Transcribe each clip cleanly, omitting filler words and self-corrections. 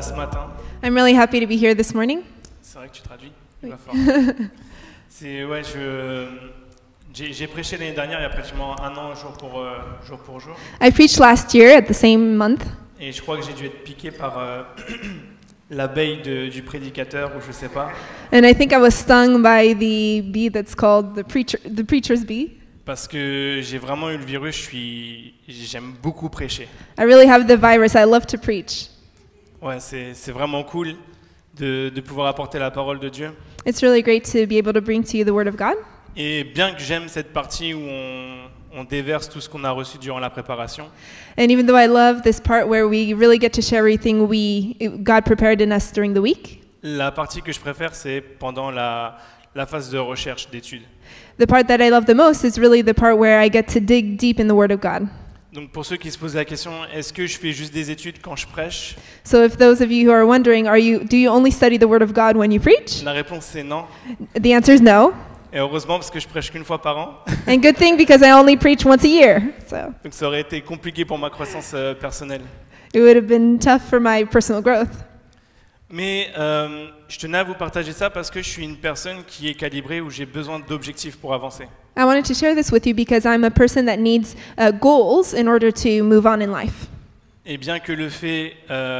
ce matin. I'm really happy to be here this morning. C'est vrai que tu traduis. Oui. Pas fort. C'est ouais, j'ai prêché l'année dernière, il y a pratiquement un an, jour pour jour. I preached last year at the same month, Et je crois que j'ai dû être piqué par l'abeille du prédicateur, ou je sais pas. and I think I was stung by the bee that's called the preacher's bee. Parce que j'ai vraiment eu le virus, j'aime beaucoup prêcher. I really have the virus. I love to preach. Ouais, c'est vraiment cool de pouvoir apporter la parole de Dieu. It's really great to be able to bring to you the Word of God. Et bien que j'aime cette partie où on déverse tout ce qu'on a reçu durant la préparation, And even though I love this part where we really get to share everything God prepared in us during the week, la partie que je préfère, c'est pendant la phase de recherche, d'étude. the part that I love the most is really the part where I get to dig deep in the Word of God. Donc pour ceux qui se posent la question, est-ce que je fais juste des études quand je prêche? So if those of you who are wondering, do you only study the Word of God when you preach? La réponse c'est non. The answer is no. Et heureusement parce que je prêche qu'une fois par an. And good thing because I only preach once a year. So Donc ça aurait été compliqué pour ma croissance personnelle. it would have been tough for my personal growth. Mais je tenais à vous partager ça parce que je suis une personne qui est calibrée où j'ai besoin d'objectifs pour avancer. I wanted to share this with you because I'm a person that needs goals in order to move on in life. Et bien que le fait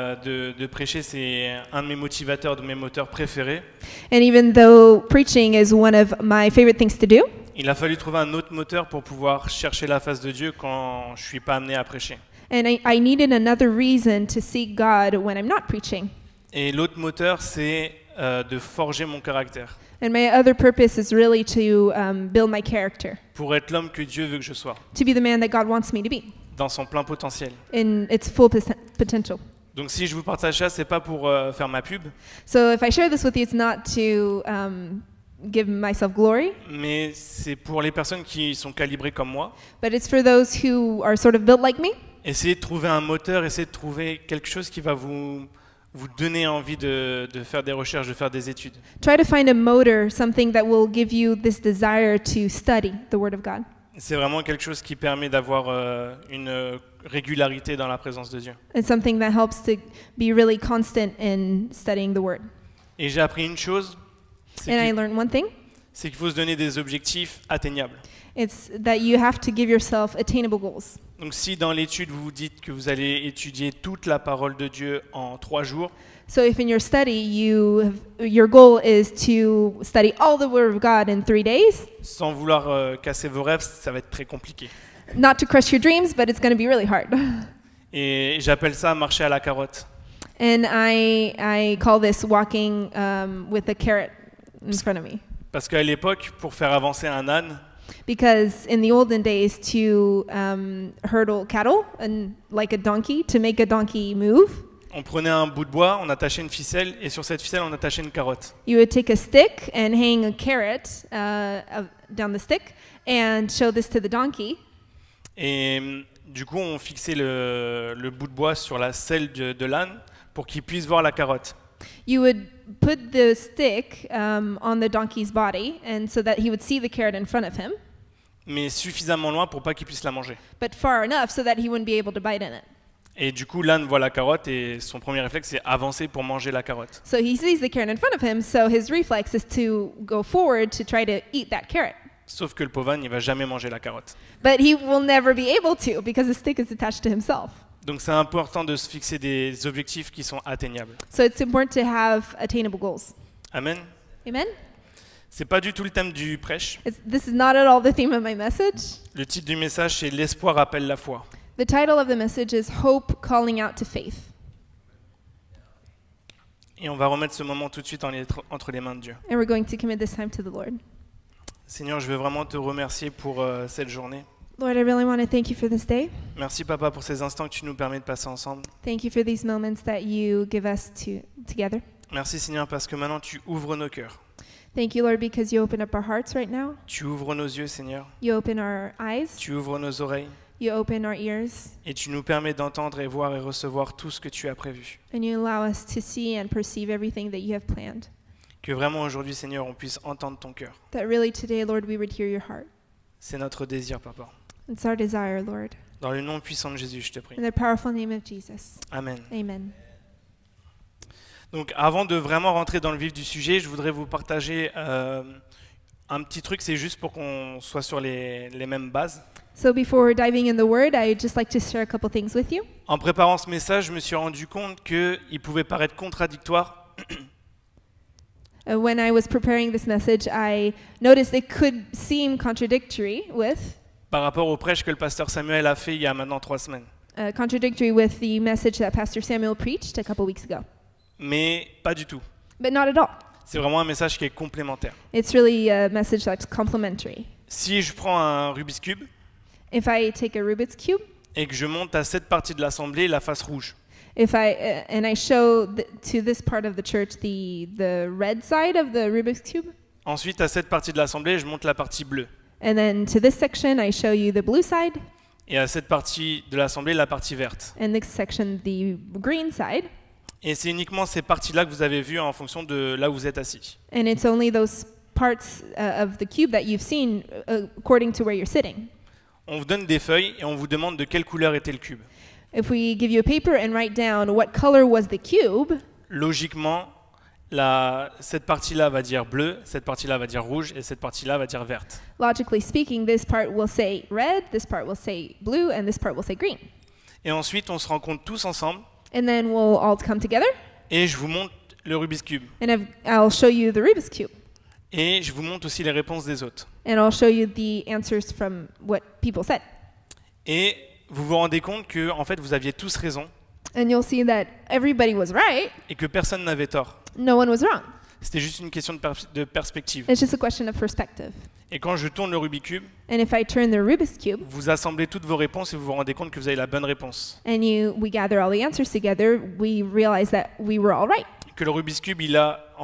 de prêcher, c'est un de mes motivateurs, de mes moteurs préférés, And even though preaching is one of my favorite things to do, il a fallu trouver un autre moteur pour pouvoir chercher la face de Dieu quand je suis pas amené à prêcher. and I needed another reason to seek God when I'm not preaching. Et l'autre moteur, c'est de forger mon caractère And my other purpose is really to build my character, pour être l'homme que Dieu veut que je sois, to be the man that God wants me to be dans son plein potentiel. in its full potential. Donc si je vous partage ça, c'est pas pour faire ma pub, So if I share this with you, it's not to give myself glory, mais c'est pour les personnes qui sont calibrées comme moi. but it's for those who are sort of built like me. Essayez de trouver un moteur, essayez de trouver quelque chose qui va vous donner envie de faire des recherches, de faire des études. Try to find a motor, something that will give you this desire to study the Word of God. C'est vraiment quelque chose qui permet d'avoir une régularité dans la présence de Dieu. It's something that helps to be really constant in studying the Word. Et j'ai appris une chose, And I c'est learned one thing. qu'il faut se donner des objectifs atteignables. It's that you have to give yourself attainable goals. Donc si dans l'étude vous vous dites que vous allez étudier toute la parole de Dieu en 3 jours, So if in your study your goal is to study all the Word of God in 3 days, sans vouloir casser vos rêves, ça va être très compliqué. not to crush your dreams, but it's going to be really hard. Et j'appelle ça marcher à la carotte. And I call this walking with a carrot in front of me. Parce qu'à l'époque, pour faire avancer un âne, Because in the olden days, to hurdle cattle and like a donkey, to make a donkey move, on prenait un bout de bois, on attachait une ficelle, et sur cette ficelle, on attachait une carotte. you would take a stick and hang a carrot down the stick and show this to the donkey. Et du coup, on fixait le bout de bois sur la selle de l'âne pour qu'il puisse voir la carotte. You would put the stick on the donkey's body, and so that he would see the carrot in front of him, Mais suffisamment loin pour pas qu'il puisse la manger. but far enough so that he wouldn't be able to bite in it. Et du coup, l'âne voit la carotte et son premier réflexe, c'est avancer pour manger la carotte. So he sees the carrot in front of him, so his reflex is to go forward to try to eat that carrot. Sauf que le pauvre âne, il va jamais manger la carotte. But he will never be able to because the stick is attached to himself. Donc c'est important de se fixer des objectifs qui sont atteignables. So it's important to have attainable goals. Amen. Amen? C'est pas du tout le thème du prêche. This is not at all the theme of my message. Le titre du message, c'est l'espoir appelle la foi. The title of the message is Hope Calling Out to Faith. Et on va remettre ce moment tout de suite entre les mains de Dieu. And we're going to commit this time to the Lord. Seigneur, je veux vraiment te remercier pour cette journée. Lord, I really want to thank you for this day. Merci Papa pour ces instants que tu nous permets de passer ensemble. Thank you for these moments that you give us together. Merci Seigneur parce que maintenant tu ouvres nos cœurs. Thank you, Lord, because you open up our hearts right now. Tu ouvres nos yeux Seigneur. You open our eyes. Tu ouvres nos oreilles. You open our ears. Et tu nous permets d'entendre et voir et recevoir tout ce que tu as prévu. And you allow us to see and perceive everything that you have planned. Que vraiment aujourd'hui Seigneur on puisse entendre ton cœur. That really today, Lord, we would hear your heart. C'est notre désir Papa. It's our desire, Lord. Dans le nom puissant de Jésus, je te prie. In the powerful name of Jesus. Amen. Amen. Donc avant de vraiment rentrer dans le vif du sujet, je voudrais vous partager un petit truc, c'est juste pour qu'on soit sur les mêmes bases. So before diving in the Word, I'd just like to share a couple things with you. En préparant ce message, je me suis rendu compte qu'il pouvait paraître contradictoire When I was preparing this message, I noticed it could seem contradictory with par rapport au prêche que le pasteur Samuel a fait il y a maintenant 3 semaines. contradictory with the message that Pastor Samuel preached a couple weeks ago. Mais pas du tout. But not at all. C'est vraiment un message qui est complémentaire. It's really a message that's complementary. Si je prends un Rubik's Cube If I take a Rubik's Cube, et que je monte à cette partie de l'assemblée la face rouge, and I show to this part of the church the red side of the Rubik's Cube, ensuite à cette partie de l'assemblée, je monte la partie bleue. and then to this section I show you the blue side, Et à cette partie de l'assemblée, la partie verte. and this section the green side, Et c'est uniquement ces parties-là que vous avez vues en fonction de là où vous êtes assis. and it's only those parts of the cube that you've seen according to where you're sitting. On vous donne des feuilles et on vous demande de quelle couleur était le cube. If we give you a paper and write down what color was the cube, Logiquement, cette partie-là va dire bleu, cette partie-là va dire rouge et cette partie-là va dire verte. logically speaking, this part will say red, this part will say blue, and this part will say green. Et ensuite, on se rencontre tous ensemble And then we'll all come together, et je vous montre le Rubik's Cube. and I'll show you the Rubik's Cube. Et je vous montre aussi les réponses des autres. And I'll show you the answers from what people said. Et vous vous rendez compte que en fait, vous aviez tous raison And you'll see that everybody was right, et que personne n'avait tort. no one was wrong. C'était juste une question de perspective. It's just a question of perspective. Et quand je tourne le Rubik's Cube, And if I turn the Rubik's Cube, vous assemblez toutes vos réponses et vous vous rendez compte que vous avez la bonne réponse. and we gather all the answers together, we realize that we were all right. Que le Rubik's Cube, il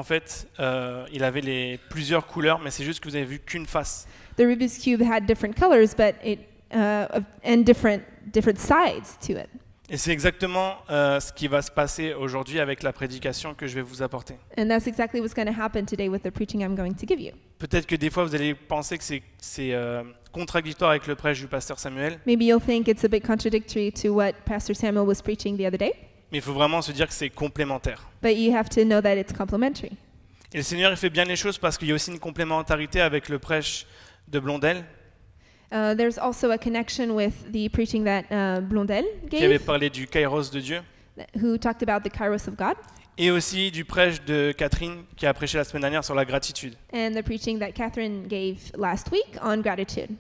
avait plusieurs couleurs, mais c'est juste que vous avez vu qu'une face. The Rubik's Cube had different colors, but and different sides to it. Et c'est exactement ce qui va se passer aujourd'hui avec la prédication que je vais vous apporter. And that's exactly what's going to happen today with the preaching I'm going to give you. Peut-être que des fois, vous allez penser que c'est contradictoire avec le prêche du pasteur Samuel, Maybe you'll think it's a bit contradictory to what Pastor Samuel was preaching the other day, mais il faut vraiment se dire que c'est complémentaire. but you have to know that it's complementary. Et le Seigneur, il fait bien les choses parce qu'il y a aussi une complémentarité avec le prêche de Blondel, There's also a connection with the preaching that Blondel qui avait gave, parlé du Kairos de Dieu, who talked about the Kairos of God, et aussi du prêche de Catherine, qui a prêché la semaine dernière sur la gratitude. and the preaching that Catherine gave last week on gratitude.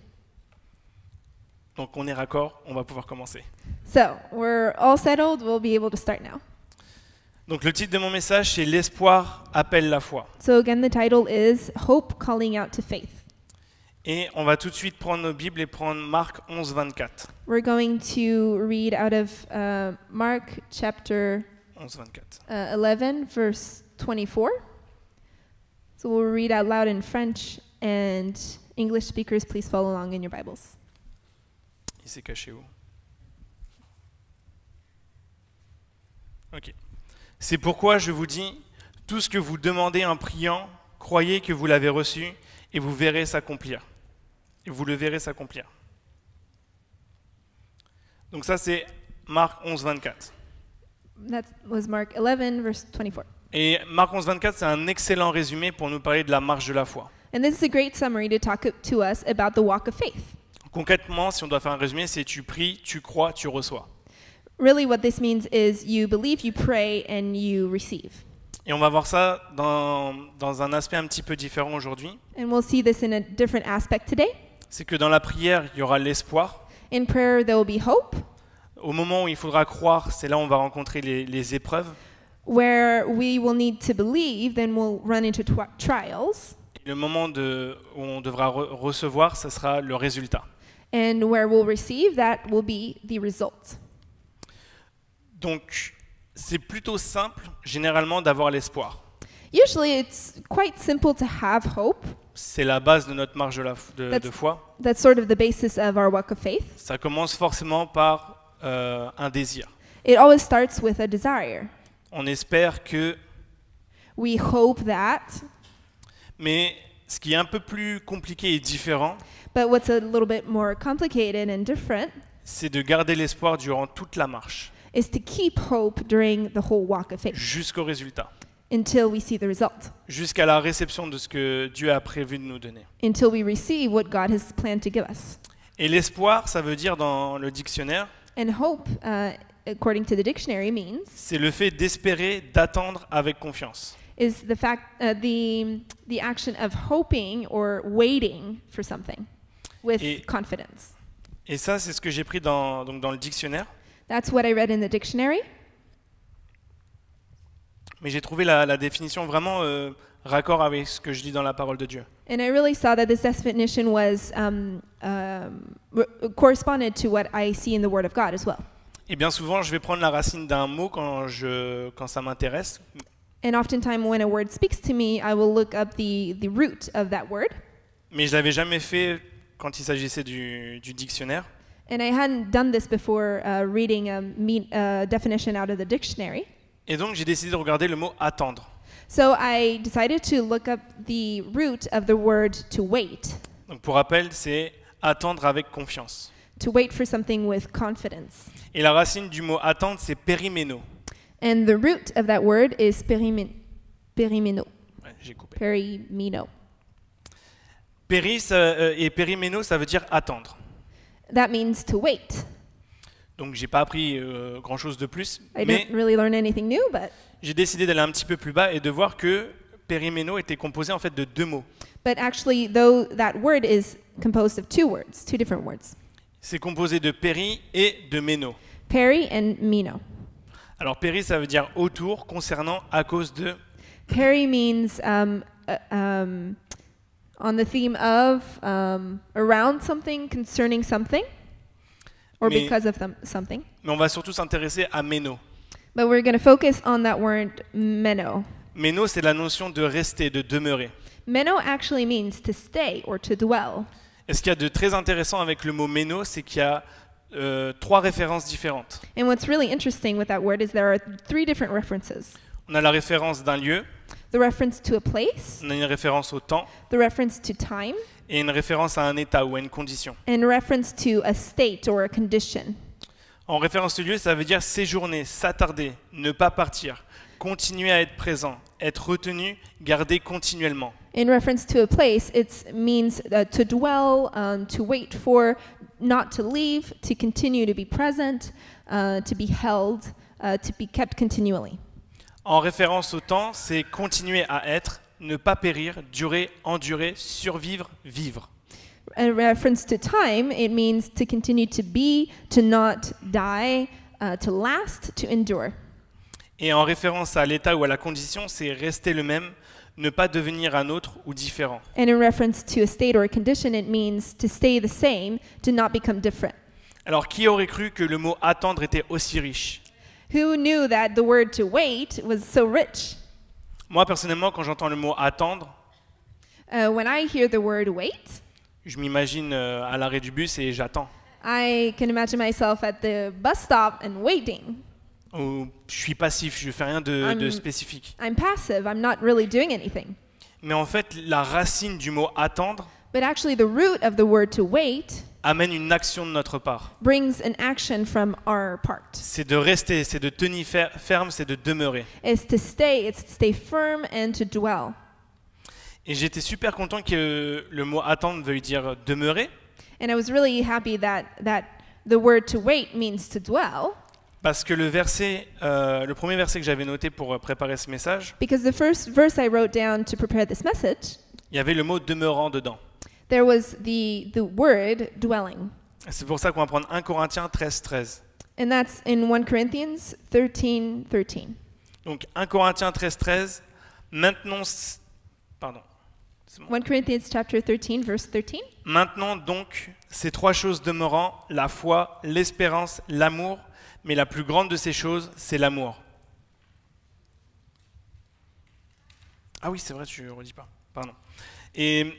Donc on est raccord, on va pouvoir commencer. So we're all settled. We'll be able to start now. Donc le titre de mon message, c'est L'espoir appelle la foi. So again, the title is Hope Calling Out to Faith. Et on va tout de suite prendre nos Bibles et prendre Marc 11, 24. We're going to read out of Mark chapter 11, 24. 11, verse 24. So we'll read out loud in French, and English speakers, please follow along in your Bibles. Il s'est caché où? Ok. C'est pourquoi je vous dis, tout ce que vous demandez en priant, croyez que vous l'avez reçu et vous verrez s'accomplir. Et vous le verrez s'accomplir. Donc ça, c'est Marc 11, 24. That was Mark 11, verse 24. Et Marc 11, 24, c'est un excellent résumé pour nous parler de la marche de la foi. And this is a great summary to talk to us about the walk of faith. Concrètement, si on doit faire un résumé, c'est tu pries, tu crois, tu reçois. Really, what this means is you believe, you pray, and you receive. Et on va voir ça dans un aspect un petit peu différent aujourd'hui. And we'll see this in a different aspect today. C'est que dans la prière, il y aura l'espoir. In prayer, there will be hope. Au moment où il faudra croire, c'est là où on va rencontrer les épreuves. Where we will need to believe, then we'll run into trials. Et le moment où on devra recevoir, ce sera le résultat. And where we'll receive, that will be the result. Donc, c'est plutôt simple, généralement, d'avoir l'espoir. Usually, it's quite simple to have hope. C'est la base de notre marche de foi. That's sort of the basis of our walk of faith. Ça commence forcément par un désir. It always starts with a desire. On espère que... We hope that. Mais ce qui est un peu plus compliqué et différent, But what's a little bit more complicated and different c'est de garder l'espoir durant toute la marche, is to keep hope during the whole walk of faith, jusqu'au résultat. until we see the result, jusqu'à la réception de ce que Dieu a prévu de nous donner. until we receive what God has planned to give us. Et l'espoir, ça veut dire dans le dictionnaire, And hope, according to the dictionary, means c'est le fait d'espérer, d'attendre avec confiance. is the fact the action of hoping or waiting for something with Et- confidence. Et ça, c'est ce que j'ai pris donc dans le dictionnaire. That's what I read in the dictionary. Mais j'ai trouvé la définition vraiment raccord avec ce que je lis dans la parole de Dieu. And I really saw that this definition was corresponded to what I see in the Word of God as well. Et bien souvent, je vais prendre la racine d'un mot quand ça m'intéresse. And oftentimes, when a word speaks to me, I will look up the root of that word. Mais je l'avais jamais fait quand il s'agissait du dictionnaire. And I hadn't done this before reading a definition out of the dictionary. Et donc, j'ai décidé de regarder le mot attendre. So I decided to look up the root of the word to wait. Donc, pour rappel, c'est attendre avec confiance. To wait for something with confidence. Et la racine du mot attendre, c'est périmeno. And the root of that word is perimeno. Ouais, j'ai coupé. Perimeno. Et périmeno, ça veut dire attendre. That means to wait. Donc, j'ai pas appris grand-chose de plus, I mais didn't really learn anything new, but j'ai décidé d'aller un petit peu plus bas et de voir que périmeno était composé en fait de deux mots. actually, though that word is composed of two words, two different words, C'est composé de péri et de méno. peri and meno. Alors péri, ça veut dire autour, concernant, à cause de. Peri means on the theme of, around something, concerning something, or Mais- because of something. Mais on va surtout s'intéresser à méno. But we're going to focus on that word meno. Méno, c'est la notion de rester, de demeurer. Meno actually means to stay or to dwell. Et ce qu'il y a de très intéressant avec le mot méno, c'est qu'il y a trois références différentes. And what's really interesting with that word is there are three different references. On a la référence d'un lieu, The reference to a place, on a une référence au temps the reference to time, et une référence à un état ou à une condition. and reference to a state or a condition. En référence au lieu, ça veut dire séjourner, s'attarder, ne pas partir, continuer à être présent, être retenu, garder continuellement. In reference to a place, it means to dwell, to wait for, not to leave, to continue to be present, to be held, to be kept continually. En référence au temps, c'est continuer à être, ne pas périr, durer, endurer, survivre, vivre. In reference to time, it means to continue to be, to not die, to last, to endure. Et en référence à l'état ou à la condition, c'est rester le même, ne pas devenir un autre ou différent. And in reference to a state or a condition, it means to stay the same, to not become different. Alors qui aurait cru que le mot attendre était aussi riche? Who knew that the word to wait was so rich? Moi personnellement, quand j'entends le mot attendre, When I hear the word wait, je m'imagine à l'arrêt du bus et j'attends. I can imagine myself at the bus stop and waiting. Ou je suis passif, je fais rien de spécifique. I'm passive, I'm not really doing anything. Mais en fait, la racine du mot attendre But actually, the root of the word to wait amène une action de notre part. brings an action from our part. C'est de rester, c'est de tenir ferme, c'est de demeurer. It's to stay firm and to dwell. Et j'étais super content que le mot attendre veuille dire demeurer, And I was really happy that the word to wait means to dwell, parce que le premier verset que j'avais noté pour préparer ce message, because the first verse I wrote down to prepare this message, il y avait le mot demeurant dedans. there was the word dwelling. Et c'est pour ça qu'on va prendre 1 Corinthiens 13:13. And that's in 1 Corinthians 13:13. Donc 1 Corinthiens 13:13, maintenant, pardon. C'est bon. 1 Corinthians chapter 13, verse 13. Maintenant donc, ces trois choses demeurant, la foi, l'espérance, l'amour, mais la plus grande de ces choses, c'est l'amour. Ah oui, c'est vrai, tu ne redis pas. Pardon. Et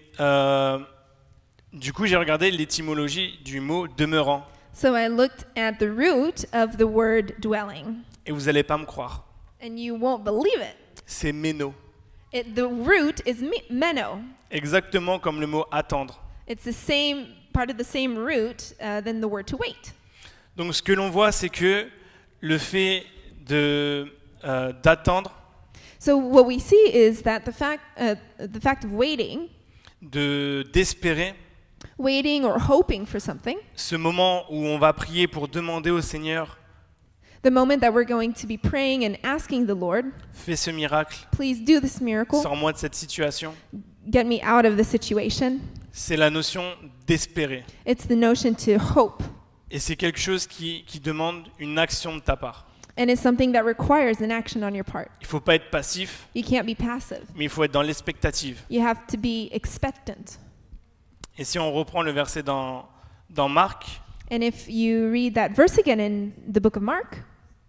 du coup, j'ai regardé l'étymologie du mot demeurant. So I looked at the root of the word dwelling, Et vous n'allez pas me croire. and you won't believe it. C'est méno. The root is meno. Exactement comme le mot attendre. It's the same part of the same root than the word to wait. Donc ce que l'on voit, c'est que le fait d'attendre, So what we see is that the fact of d'espérer waiting or hoping for something, ce moment où on va prier pour demander au Seigneur, the moment that we're going to be praying and asking the Lord, fais ce miracle, please do this miracle, sors-moi de cette situation, get me out of the situation. c'est la notion d'espérer. It's the notion to hope. Et c'est quelque chose qui demande une action de ta part. And it's something that requires an action on your part. Il ne faut pas être passif, You can't be passive. mais il faut être dans l'expectative. You have to be expectant. Et si on reprend le verset dans Marc, And if you read that verse again in the book of Mark,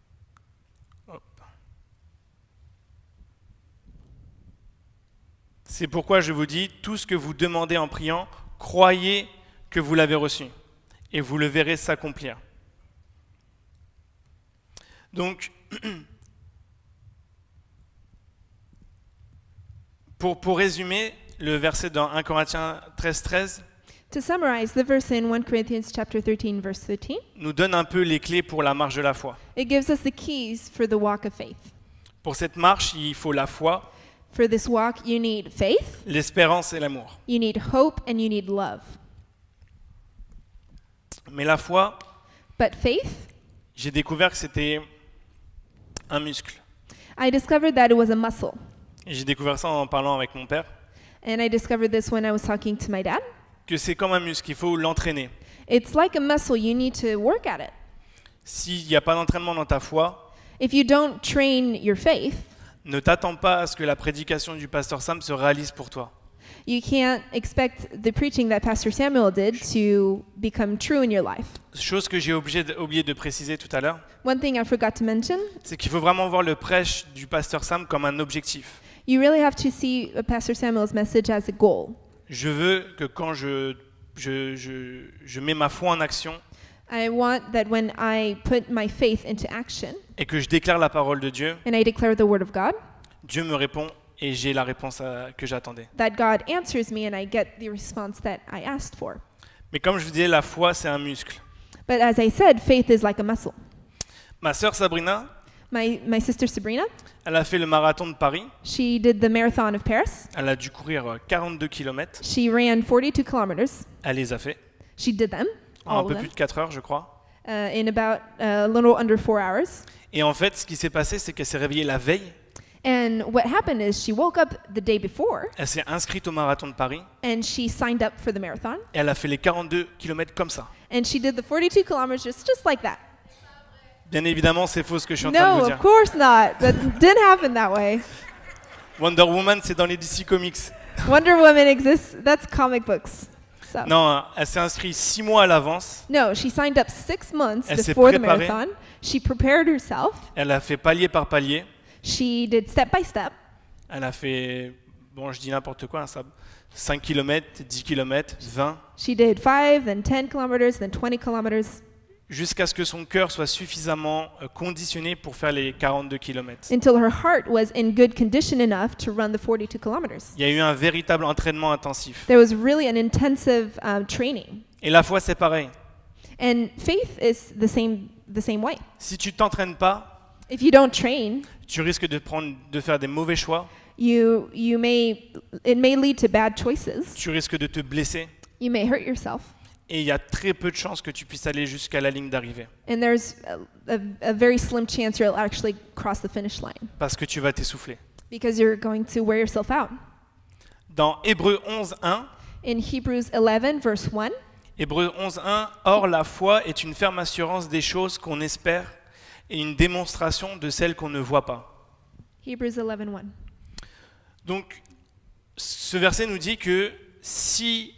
c'est pourquoi je vous dis, tout ce que vous demandez en priant, croyez que vous l'avez reçu, et vous le verrez s'accomplir. Donc, pour résumer, le verset dans 1 Corinthiens 13 to summarize, the verse in 1 Corinthians chapter 13, verse 13, nous donne un peu les clés pour la marche de la foi. it gives us the keys for the walk of faith. Pour cette marche, il faut la foi, For this walk, you need faith, l'espérance et l'amour. you need hope, and you need love. Mais la foi, But faith, j'ai découvert que c'était un muscle. I discovered that it was a muscle. Et j'ai découvert ça en parlant avec mon père, And I discovered this when I was talking to my dad. que c'est comme un muscle, il faut l'entraîner. It's like a muscle, you need to work at it. S'il n'y a pas d'entraînement dans ta foi, If you don't train your faith, ne t'attends pas à ce que la prédication du pasteur Sam se réalise pour toi. you can't expect the preaching that Pastor Samuel did to become true in your life. Chose que j'ai oublié de préciser tout à l'heure, One thing I forgot to mention, c'est qu'il faut vraiment voir le prêche du pasteur Sam comme un objectif. you really have to see Pastor Samuel's message as a goal. Je veux que quand je mets ma foi en action I want that when I put my faith into action et que je déclare la parole de Dieu, and I declare the word of God, Dieu me répond et j'ai la réponse que j'attendais. that God answers me and I get the response that I asked for. Mais comme je vous disais, la foi, c'est un muscle. But as I said, faith is like a muscle. Ma sœur Sabrina, My sister Sabrina, elle a fait le marathon de Paris. she did the marathon of Paris. Elle a dû courir 42 km. She ran 42 kilometers. Elle les a fait She did them, en un all peu of plus them, de 4 heures, je crois. in about a little under 4 hours. Et en fait, ce qui s'est passé, c'est qu'elle s'est réveillée la veille. And what happened is she woke up the day before Elle s'est inscrite au marathon de Paris. and she signed up for the marathon. Et elle a fait les 42 km comme ça. And she did the 42 kilometers just like that. Bien évidemment, c'est faux ce que je suis en train de No, vous of dire. course not. That didn't happen that way. Wonder Woman, c'est dans les DC Comics. Wonder Woman exists. That's comic books. So. Non, elle s'est inscrite 6 mois à l'avance. No, she signed up 6 months Elle s'est before the préparée. marathon. She prepared herself. Elle a fait palier par palier. She did step by step. Elle a fait, bon, je dis n'importe quoi, ça, 5 km, 10 km, 20, She did 5, then 10 kilometers, then 20 kilometers, jusqu'à ce que son cœur soit suffisamment conditionné pour faire les 42 km. until her heart was in good condition enough to run the 42 kilometers. Il y a eu un véritable entraînement intensif. There was really an intensive training. Et la foi, c'est pareil. And faith is the same way. Si tu t'entraînes pas, If you don't train, tu risques de faire des mauvais choix, it may lead to bad choices. tu risques de te blesser, You may hurt yourself. et il y a très peu de chances que tu puisses aller jusqu'à la ligne d'arrivée, And there's a very slim chance you'll actually cross the finish line parce que tu vas t'essouffler. because you're going to wear yourself out. Dans Hébreux 11.1, In Hebrews 11, verse 1, Hébreux 11.1, or la foi est une ferme assurance des choses qu'on espère et une démonstration de celles qu'on ne voit pas. Hebrews 11:1. Donc, ce verset nous dit que si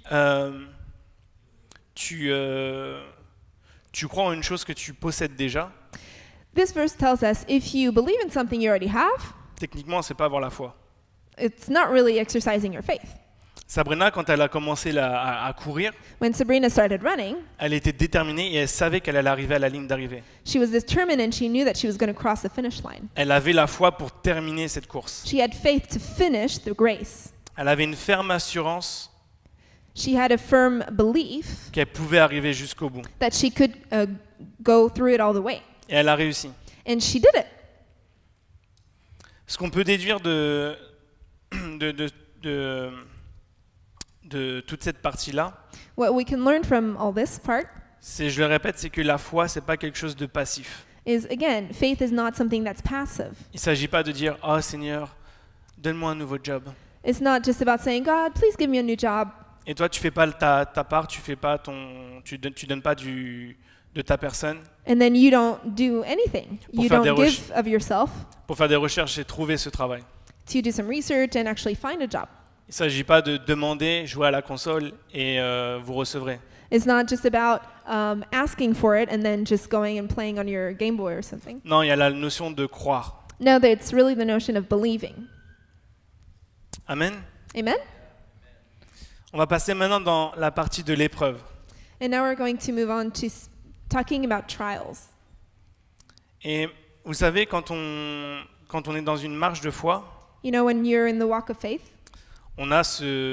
tu crois en une chose que tu possèdes déjà, This verse tells us if you believe in something you already have, techniquement, c'est pas avoir la foi. it's not really exercising your faith. Sabrina, quand elle a commencé à courir, When Sabrina started running, elle était déterminée et elle savait qu'elle allait arriver à la ligne d'arrivée. she was determined and she knew that she was going to cross the finish line. Elle avait la foi pour terminer cette course. She had faith to finish the race. Elle avait une ferme assurance She had a firm belief qu'elle pouvait arriver jusqu'au bout. that she could go through it all the way. Et elle a réussi. And she did it. Ce qu'on peut déduire de, de, de, de, de toute cette partie-là, What we can learn from all this part c'est, je le répète, c'est que la foi, c'est pas quelque chose de passif. is, again, faith is not something that's passive. Il ne s'agit pas de dire « Oh Seigneur, donne-moi un nouveau job ». It's not just about saying, God, please give me a new job. Et toi, tu fais pas ta part, tu fais pas tu donnes pas de ta personne. And then you don't do anything. Pour You faire des don't give of yourself Pour faire des recherches et trouver ce travail. to do some research and actually find a job. Il ne s'agit pas de demander, jouer à la console et vous recevrez. It's not just about asking for it and then just going and playing on your Game Boy or something. Non, il y a la notion de croire. No, it's really the notion of believing. Amen. Amen? On va passer maintenant dans la partie de l'épreuve. And now we're going to move on to talking about trials. Et vous savez, quand on est dans une marche de foi, You know, when you're in the walk of faith, on a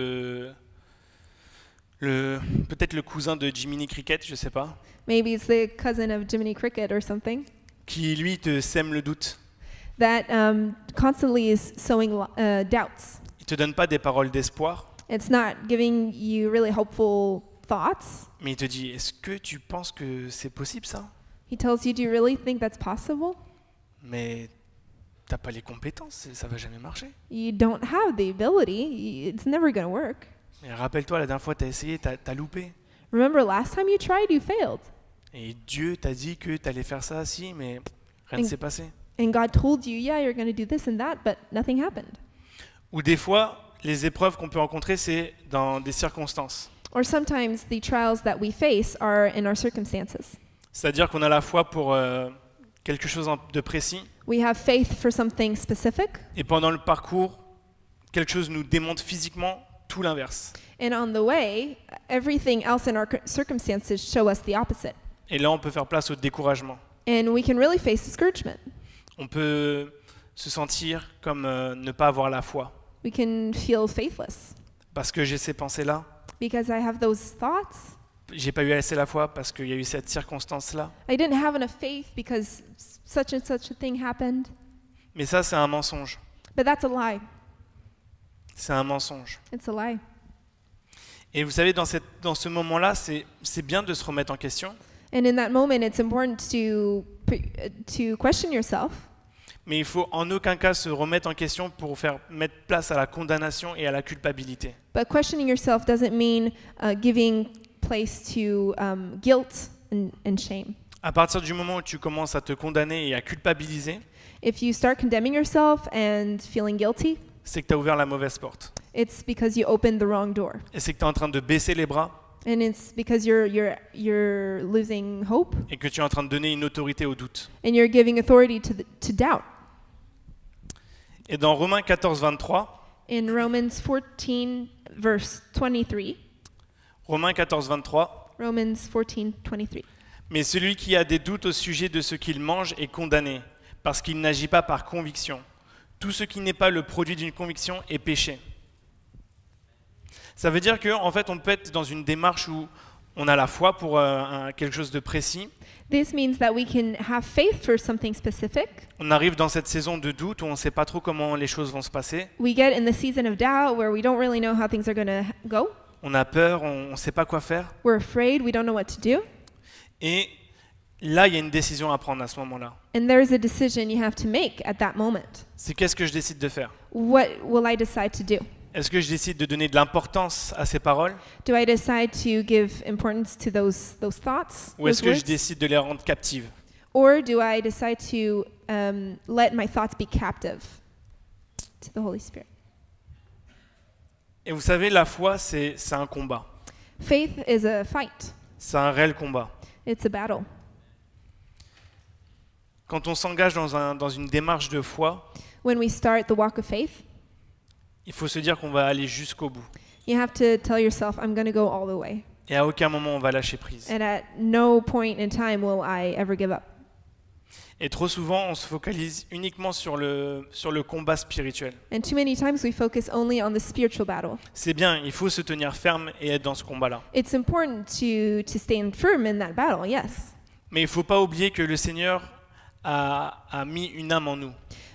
peut-être le cousin de Jiminy Cricket, je sais pas, maybe it's the cousin of Jiminy Cricket or something, qui lui te sème le doute. that constantly is sowing doubts. Il te donne pas des paroles d'espoir, It's not giving you really hopeful thoughts. mais il te dit, est-ce que tu penses que c'est possible ça? He tells you, do you really think that's possible? Mais t'as pas les compétences, ça va jamais marcher. You don't have the ability. It's never going to work. Mais rappelle-toi, la dernière fois t'as essayé, t'as loupé. Remember, last time you tried, you failed. Et Dieu t'a dit que t'allais faire ça, si, mais rien ne s'est passé. And God told you, yeah, you're going to do this and that, but nothing happened. Ou des fois, les épreuves qu'on peut rencontrer, c'est dans des circonstances. Or sometimes the trials that we face are in our circumstances. C'est-à-dire qu'on a la foi pour quelque chose de précis, We have faith for something specific, et pendant le parcours, quelque chose nous démontre physiquement tout l'inverse. and on the way, everything else in our circumstances show us the opposite. Et là, on peut faire place au découragement. And we can really face discouragement. On peut se sentir comme ne pas avoir la foi. We can feel faithless Parce que j'ai ces pensées-là, because I have those thoughts. j'ai pas eu assez la foi parce qu'il y a eu cette circonstance-là. I didn't have enough faith because such and such a thing happened. Mais ça, c'est un mensonge. But that's a lie. C'est un mensonge. It's a lie. Et vous savez, dans ce moment-là, c'est bien de se remettre en question, And in that moment, it's important to question yourself. mais il faut en aucun cas se remettre en question pour mettre place à la condamnation et à la culpabilité. But questioning yourself doesn't mean giving place to guilt and shame. À partir du moment où tu commences à te condamner et à culpabiliser, If you start condemning yourself and feeling guilty, c'est que tu as ouvert la mauvaise porte. it's because you opened the wrong door. Et c'est que tu es en train de baisser les bras And it's because you're losing hope et que tu es en train de donner une autorité au doute. and you're giving authority to doubt. Et dans Romains 14, 23, In Romans 14, verse 23, Romains 14, 23, Romans 14, 23. mais celui qui a des doutes au sujet de ce qu'il mange est condamné, parce qu'il n'agit pas par conviction. Tout ce qui n'est pas le produit d'une conviction est péché. Ça veut dire qu'en fait, on peut être dans une démarche où on a la foi pour quelque chose de précis. This means that we can have faith for something specific. On arrive dans cette saison de doute où on ne sait pas trop comment les choses vont se passer. We get in the season of doubt where we don't really know how things are going to go. On a peur, on ne sait pas quoi faire. We're afraid, we don't know what to do. Et là, il y a une décision à prendre à ce moment-là. And there's a decision you have to make at that moment. C'est qu'est-ce que je décide de faire? What will I decide to do? Est-ce que je décide de donner de l'importance à ces paroles Do I decide to give importance to those thoughts, ou est-ce those que je words? décide de les rendre captives? Or do I decide to let my thoughts be captive to the Holy Spirit? Et vous savez, la foi, c'est un combat. Faith is a fight. C'est un réel combat. It's a battle. Quand on s'engage dans une démarche de foi, When we start the walk of faith, il faut se dire qu'on va aller jusqu'au bout. you have to tell yourself, I'm going to go all the way. Et à aucun moment on va lâcher prise. And at no point in time will I ever give up. Et trop souvent, on se focalise uniquement sur le combat spirituel. And too many times we focus only on the spiritual battle. C'est bien, il faut se tenir ferme et être dans ce combat-là. It's important to stand firm in that battle, yes. Mais il ne faut pas oublier que le Seigneur a mis une âme en nous.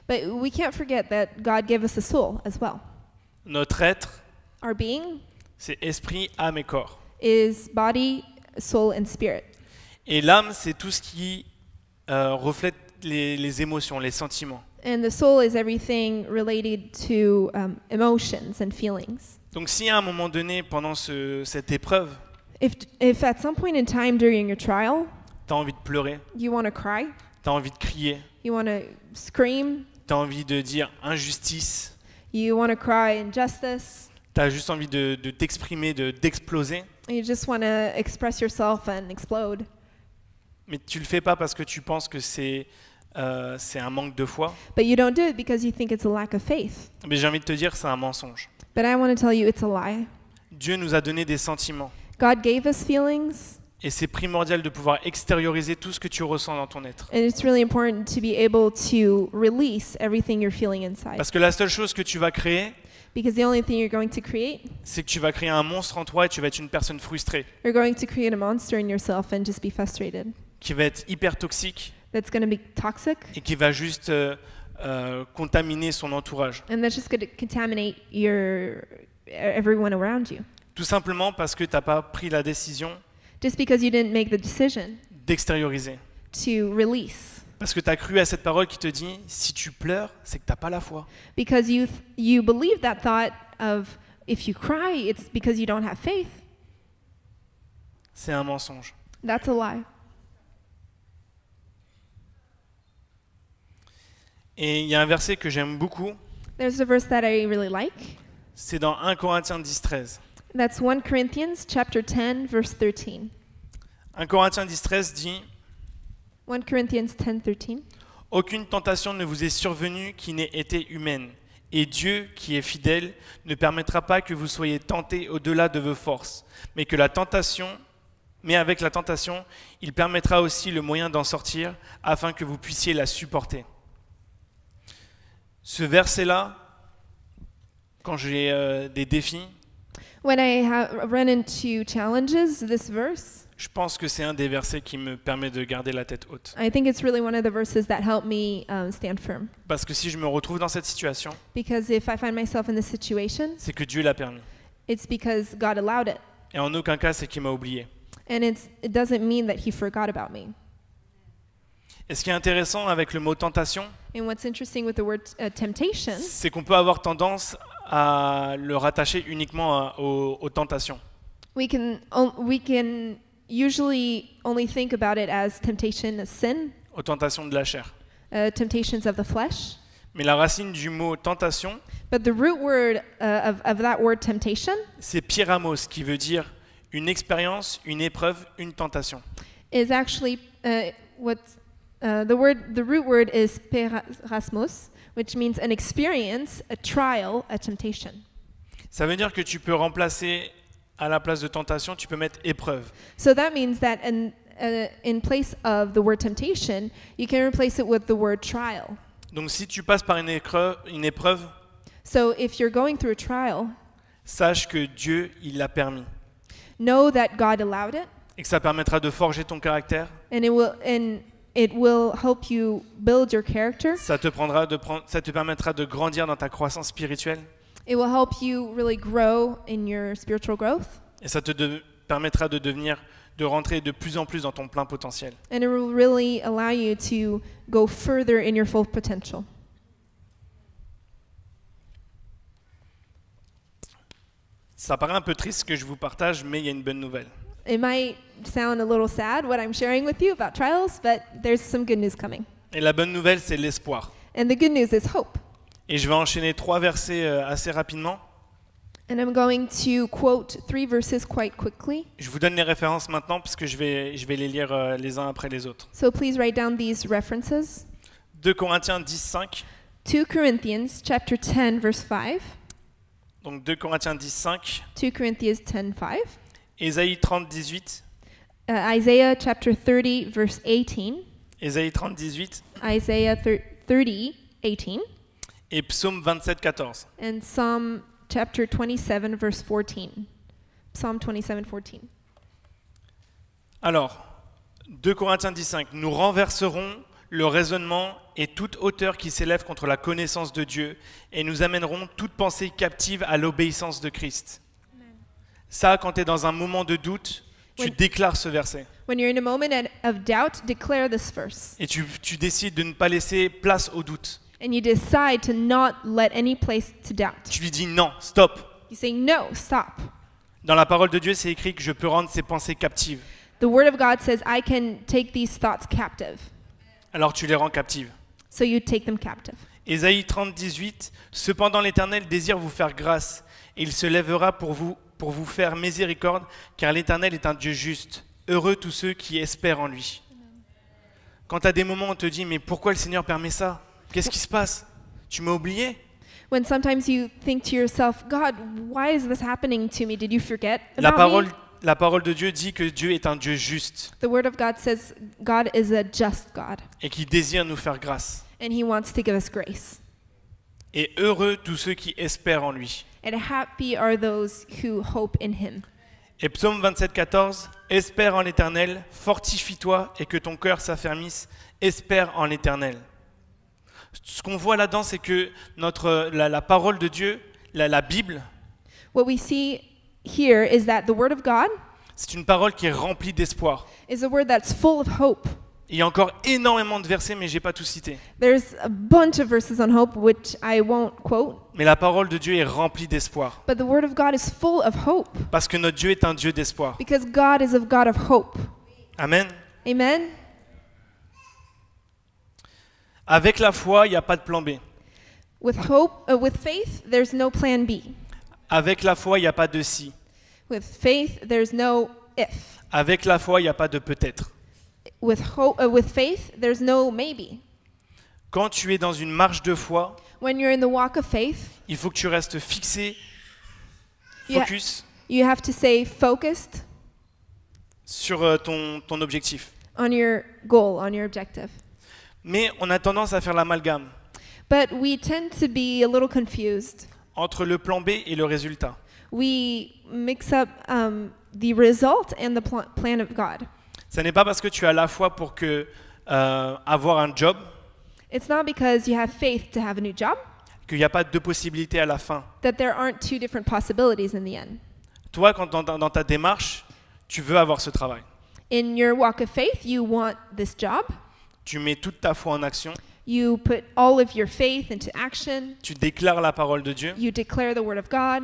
But we can't forget that God gave us a soul as well. Notre être, Our being c'est esprit, âme et corps. is body, soul, and spirit. Et l'âme, c'est tout ce qui reflète les émotions, les sentiments. And the soul is everything related to emotions and feelings. Donc si à un moment donné, pendant cette épreuve, If at some point in time during your trial, tu as envie de pleurer, you want to cry, tu as envie de crier, you want to scream, tu as envie de dire injustice, you want to cry injustice, tu as juste envie de t'exprimer, d'exploser, you just want to express yourself and explode, mais tu le fais pas parce que tu penses que c'est un manque de foi. but you don't do it because you think it's a lack of faith. Mais j'ai envie de te dire, c'est un mensonge. But I want to tell you it's a lie. Dieu nous a donné des sentiments. God gave us feelings, Et c'est primordial de pouvoir extérioriser tout ce que tu ressens dans ton être. and it's really important to be able to release everything you're feeling inside. Parce que la seule chose que tu vas créer, Because the only thing you're going to create, c'est que tu vas créer un monstre en toi et tu vas être une personne frustrée, you're going to create a monster in yourself and just be frustrated. qui va être hyper toxique That's going to be toxic, et qui va juste contaminer son entourage. and that's just going to contaminate everyone around you. Tout simplement parce que tu n'as pas pris la décision Just because you didn't make the decision d'extérioriser. to release. Parce que tu as cru à cette parole qui te dit, si tu pleures, c'est que tu n'as pas la foi. Because you believe that thought of if you cry, it's because you don't have faith. C'est un mensonge. That's a lie. Et il y a un verset que j'aime beaucoup, There's a verse that I really like. c'est dans 1 Corinthiens 10, 13. That's 1 Corinthians chapter 10, verse 13. 1 Corinthiens 10, 13 dit, 1 Corinthians 10, 13. aucune tentation ne vous est survenue qui n'ait été humaine. Et Dieu, qui est fidèle, ne permettra pas que vous soyez tentés au-delà de vos forces, mais avec la tentation, il permettra aussi le moyen d'en sortir afin que vous puissiez la supporter. Ce verset-là, quand j'ai des défis, When I run into challenges, this verse, je pense que c'est un des versets qui me permet de garder la tête haute. I think it's really one of the verses that help me stand firm. Parce que si je me retrouve dans cette situation, Because if I find myself in this situation, c'est que Dieu l'a permis. it's because God allowed it. Et en aucun cas, c'est qu'il m'a oublié. And it doesn't mean that he forgot about me. Et ce qui est intéressant avec le mot tentation, And what's interesting with the word temptation c'est qu'on peut avoir tendance à le rattacher uniquement aux tentations. we can usually only think about it as temptation as sin, Aux tentations de la chair. temptations of the flesh. Mais la racine du mot tentation, But the root word of that word temptation c'est pyramos, qui veut dire une expérience, une épreuve, une tentation. is actually the root word is perasmos, which means an experience, a trial, a temptation. Ça veut dire que tu peux remplacer, à la place de tentation, tu peux mettre épreuve. So that means that in place of the word temptation, you can replace it with the word trial. Donc si tu passes par une épreuve, So if you're going through a trial, sache que Dieu, il l'a permis. know that God allowed it, Et que ça permettra de forger ton caractère. and it will help you build your character. Ça te permettra de grandir dans ta croissance spirituelle. It will help you really grow in your spiritual growth, Et ça te permettra de rentrer de plus en plus dans ton plein potentiel. and it will really allow you to go further in your full potential. Ça paraît un peu triste ce que je vous partage, mais il y a une bonne nouvelle. It might sound a little sad what I'm sharing with you about trials, but there's some good news coming. Et la bonne nouvelle, c'est l'espoir. And the good news is hope. Et je vais enchaîner 3 versets assez rapidement. And I'm going to quote 3 verses quite quickly. Je vous donne les références maintenant parce que je vais les lire les uns après les autres. So please write down these references. 2 Corinthiens 10, 5. 2 Corinthians chapter 10 verse 5. Donc 2 Corinthiens 10, 5. 2 Corinthians 10, 5. Ésaïe 30, 18. Isaiah chapter 30 verse 18. Ésaïe 30, 18. Isaiah 30, 18. Et Psaume 27, 14. And Psalm chapter 27 verse 14. Psalm 27, 14. Alors, 2 Corinthiens 10, 5. Nous renverserons le raisonnement et toute hauteur qui s'élève contre la connaissance de Dieu, et nous amènerons toute pensée captive à l'obéissance de Christ. Ça, quand tu es dans un moment de doute, tu déclares ce verset. When you're in a moment of doubt, declare this verse. Et tu décides de ne pas laisser place au doute. And you decide to not let any place to doubt. Tu lui dis non, stop. You say, no, stop. Dans la parole de Dieu, c'est écrit que je peux rendre ces pensées captives. The Word of God says, I can take these thoughts captive. Alors tu les rends captives. So you take them captive. Ésaïe 30, 18. Cependant l'Éternel désire vous faire grâce, et il se lèvera pour vous faire miséricorde, car l'Éternel est un Dieu juste. Heureux tous ceux qui espèrent en lui. Quand tu as des moments où on te dit, mais pourquoi le Seigneur permet ça? Qu'est-ce qui se passe? Tu m'as oublié? When sometimes you think to yourself, God, why is this happening to me? Did you forget La about me? parole de Dieu dit que Dieu est un Dieu juste The Word of God says God is a just God, et qu'il désire nous faire grâce. and He wants to give us grace. Et heureux tous ceux qui espèrent en lui. And happy are those who hope in Him. Et Psaume 27, 14. Espère en l'Éternel, fortifie-toi et que ton cœur s'affermisse. Espère en l'Éternel. Ce qu'on voit là-dedans, c'est que la parole de Dieu, la Bible, What we see here is that the Word of God c'est une parole qui est remplie d'espoir. is a word that's full of hope. Il y a encore énormément de versets, mais je n'ai pas tout cité. There's a bunch of verses on hope which I won't quote, Mais la parole de Dieu est remplie d'espoir. but the Word of God is full of hope Parce que notre Dieu est un Dieu d'espoir. because God is a God of hope. Amen. Amen? Avec la foi, il n'y a pas de plan B. With hope, with faith, there's no plan B. Avec la foi, il n'y a pas de si. With faith, there's no if. Avec la foi, il n'y a pas de peut-être. With hope, with faith, there's no maybe. Quand tu es dans une marche de foi, When you're in the walk of faith, il faut que tu restes fixé, you, focus you have to stay focused sur ton objectif. on your goal, on your objective. Mais on a tendance à faire l'amalgame But we tend to be a little confused. entre le plan B et le résultat. We mix up the result and the plan of God. Ce n'est pas parce que tu as la foi pour avoir un job It's not because you have faith to have a new job qu'il n'y a pas deux possibilités à la fin. that there aren't two different possibilities in the end. Toi, quand dans ta démarche, tu veux avoir ce travail. In your walk of faith, you want this job. Tu mets toute ta foi en action, You put all of your faith into action. tu déclares la parole de Dieu, You declare the word of God.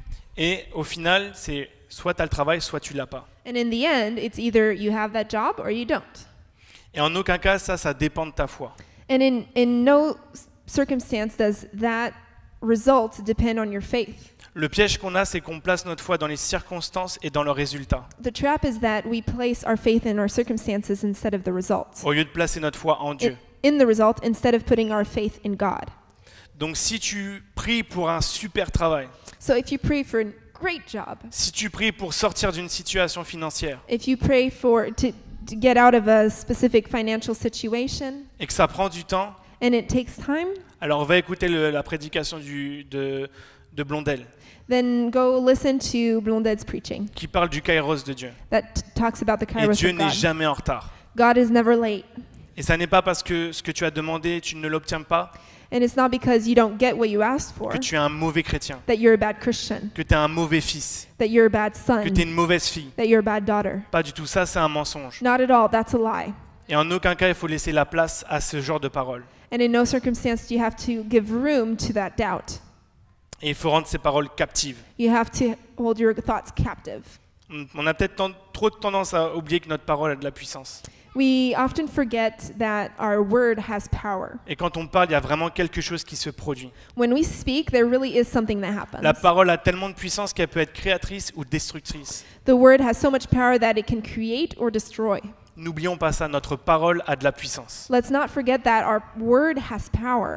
et au final, c'est soit tu as le travail, soit tu l'as pas. And in the end, it's either you have that job or you don't. Et en aucun cas, ça dépend de ta foi. And in no circumstance does that result depend on your faith. Le piège qu'on a, c'est qu'on place notre foi dans les circonstances et dans le résultat, The trap is that we place our faith in our circumstances instead of the results. au lieu de placer notre foi en Dieu. In the result instead of putting our faith in God. Donc si tu pries pour un super travail, So if you pray for a great job, si tu pries pour sortir d'une situation financière if you pray to get out of a specific financial situation et que ça prend du temps, and it takes time, alors on va écouter la prédication de Blondel then go listen to Blonded's preaching qui parle du kairos de Dieu. that talks about the Et kairos Dieu of n'est God. jamais en retard. God is never late. Et ça n'est pas parce que ce que tu as demandé, tu ne l'obtiens pas, And it's not because you don't get what you asked for que tu es un mauvais chrétien, that you're a bad Christian, que tu es un mauvais fils, that you're a bad son, que tu es une mauvaise fille. that you're a bad daughter. Pas du tout, ça c'est un mensonge. Not at all. That's a lie. Et en aucun cas, il faut laisser la place à ce genre de paroles. And in no circumstance do you have to give room to that doubt. Et il faut rendre ces paroles captives. You have to hold your thoughts captive. On a peut-être trop de tendance à oublier que notre parole a de la puissance. We often forget that our word has power. Et quand on parle, il y a vraiment quelque chose qui se produit. When we speak, there really is something that happens. La parole a tellement de puissance qu'elle peut être créatrice ou destructrice. The word has so much power that it can create or destroy. N'oublions pas ça, notre parole a de la puissance. Let's not forget that our word has power.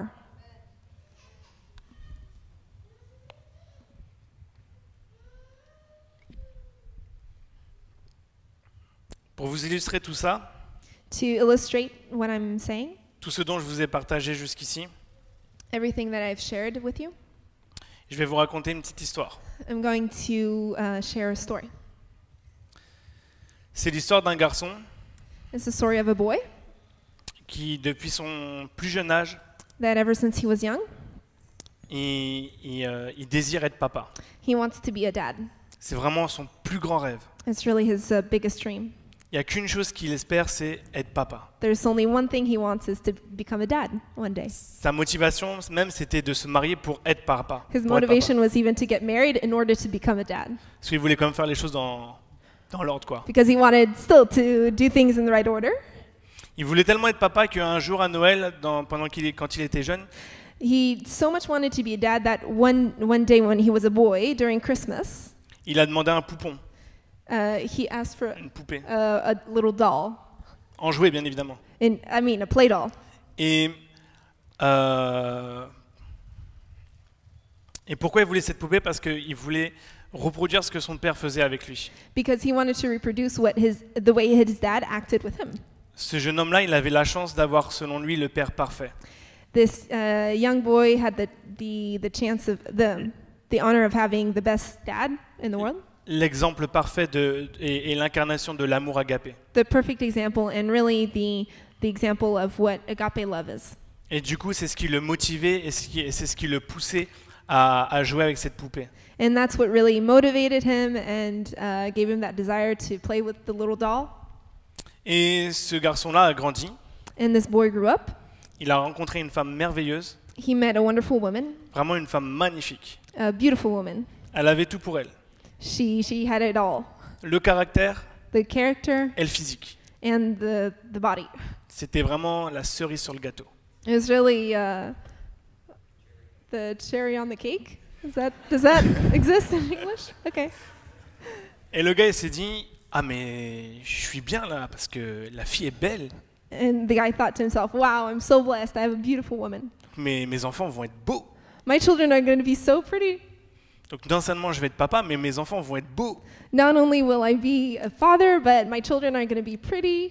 Pour vous illustrer tout ça, To illustrate what I'm saying, tout ce dont je vous ai partagé jusqu'ici, everything that I've shared with you, je vais vous raconter une petite histoire. I'm going to share a story. C'est l'histoire d'un garçon It's the story of a boy qui, depuis son plus jeune âge, that ever since he was young, il désire être papa. he wants to be a dad. C'est vraiment son plus grand rêve. It's really his biggest dream. Il n'y a qu'une chose qu'il espère, c'est être papa. There's only one thing he wants is to become a dad one day. Sa motivation même, c'était de se marier pour être papa. His pour être papa. motivation was even to get married in order to become a dad. Parce qu'il voulait quand même faire les choses dans l'ordre, quoi. Because he wanted still to do things in the right order. Il voulait tellement être papa qu'un jour à Noël, quand il était jeune, He so much wanted to be a dad that one day when he was a boy during Christmas, il a demandé un poupon, he asked for une poupée, a little doll. en jouet bien évidemment. A play doll. Et pourquoi il voulait cette poupée? Parce qu'il voulait reproduire ce que son père faisait avec lui. Because he wanted to reproduce the way his dad acted with him. Ce jeune homme-là, il avait la chance d'avoir, selon lui, le père parfait. This young boy had the chance of the honor of having the best dad in the world. L'exemple parfait et l'incarnation de l'amour agapé. The perfect example and really the example of what agape love is. Et du coup, c'est ce qui le motivait et c'est ce qui le poussait à jouer avec cette poupée. And that's what really motivated him and gave him that desire to play with the little doll. Et ce garçon-là a grandi. And this boy grew up. Il a rencontré une femme merveilleuse, He met a wonderful woman, vraiment une femme magnifique. a beautiful woman. Elle avait tout pour elle. She had it all. Le caractère The character et le physique. and the body. C'était vraiment la cerise sur le gâteau. It was really the cherry on the cake. Does that exist in English? Okay. Et le gars, il s'est dit, ah mais je suis bien là parce que la fille est belle. And the guy thought to himself, wow, I'm so blessed. I have a beautiful woman. Mes enfants vont être beaux. My children are going to be so pretty. Donc non seulement je vais être papa, mais mes enfants vont être beaux. Not only will I be a father, but my children are going to be pretty.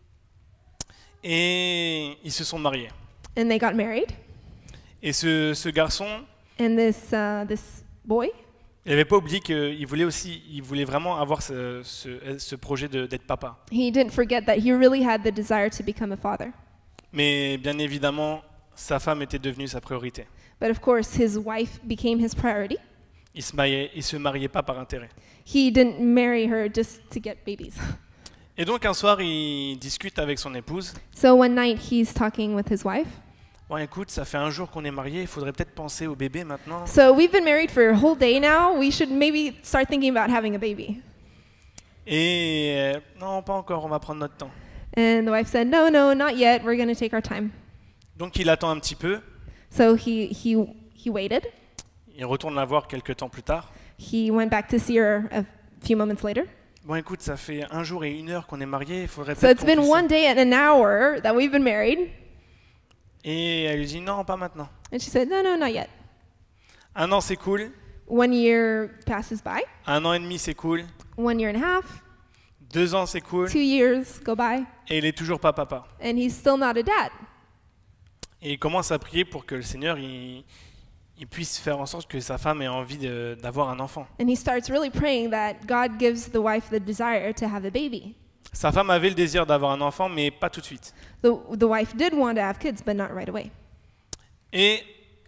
Et ils se sont mariés. And they got married. Et ce garçon, And this boy, il n'avait pas oublié qu'il voulait vraiment avoir ce projet d'être papa. he didn't forget that he really had the desire to become a father. Mais bien évidemment, sa femme était devenue sa priorité. But of course, his wife became his priority. Il se mariait pas par intérêt. He didn't marry her just to get babies. Et donc un soir, il discute avec son épouse. So one night he's talking with his wife. Bon, écoute, ça fait un jour qu'on est mariés, il faudrait peut-être penser au bébé maintenant. So we've been married for a whole day now. We should maybe start thinking about having a baby. Et non, pas encore, on va prendre notre temps. And the wife said, no, not yet. We're going to take our time. Donc il attend un petit peu, So he waited. il retourne la voir quelques temps plus tard. He went back to see her a few moments later. Bon, écoute, ça fait un jour et une heure qu'on est mariés, il faudrait So peut-être it's been qu'on puisse- one day and an hour that we've been married. Et elle lui dit non, pas maintenant. And she said, no, not yet. Un an c'est cool, 1 year passes by. 1 an et demi c'est cool, 1 year and a half. 2 ans c'est cool, 2 years go by. et il est toujours pas papa. And he's still not a dad. Et il commence à prier pour que le Seigneur il puisse faire en sorte que sa femme ait envie d'avoir un enfant. And he starts really praying that God gives the wife the desire to have a baby. Sa femme avait le désir d'avoir un enfant, mais pas tout de suite. The wife did want to have kids, but not right away. Et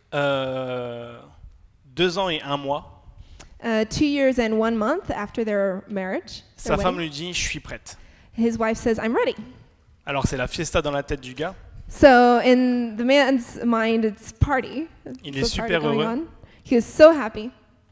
2 ans et 1 mois, 2 years and 1 month after their marriage, sa their femme wedding, lui dit je suis prête. his wife says, I'm ready. Alors c'est la fiesta dans la tête du gars. So in the man's mind, it's party. Il It's est a party super going heureux. on. He was so happy.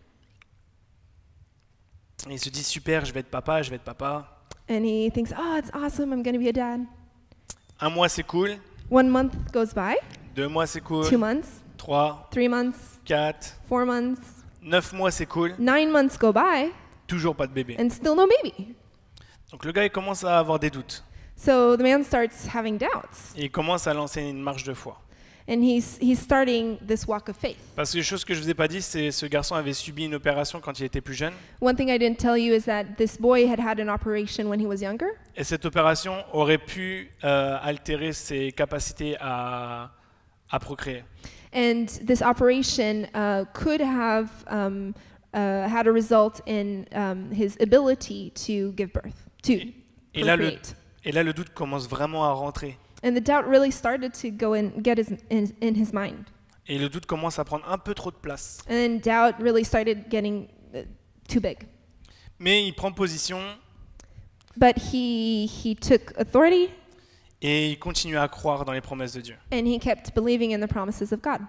Et il se dit super, je vais être papa, je vais être papa. And he thinks, oh, it's awesome. I'm going to be a dad. 1 mois c'est cool, 1 month goes by, 2 mois c'est 2 cool, months, 3, 3 months, 4, 4 months, 9 mois c'est cool, 9 months go by, toujours pas de bébé. and still no baby. Donc le gars il commence à avoir des doutes. So the man starts having doubts. Et il commence à lancer une marche de foi. And he's starting this walk of faith. Parce que chose que je vous ai pas dit, c'est ce garçon avait subi une opération quand il était plus jeune. One thing I didn't tell you is that this boy had an operation when he was younger. Et cette opération aurait pu altérer ses capacités à procréer. And this operation could have had a result in his ability to give birth, to Et là, procreate. le doute commence vraiment à rentrer. And the doubt really started to go and get in his mind. Et le doute commence à prendre un peu trop de place. And then doubt really started getting too big. Mais il prend position But he took authority et il continue à croire dans les promesses de Dieu. and he kept believing in the promises of God.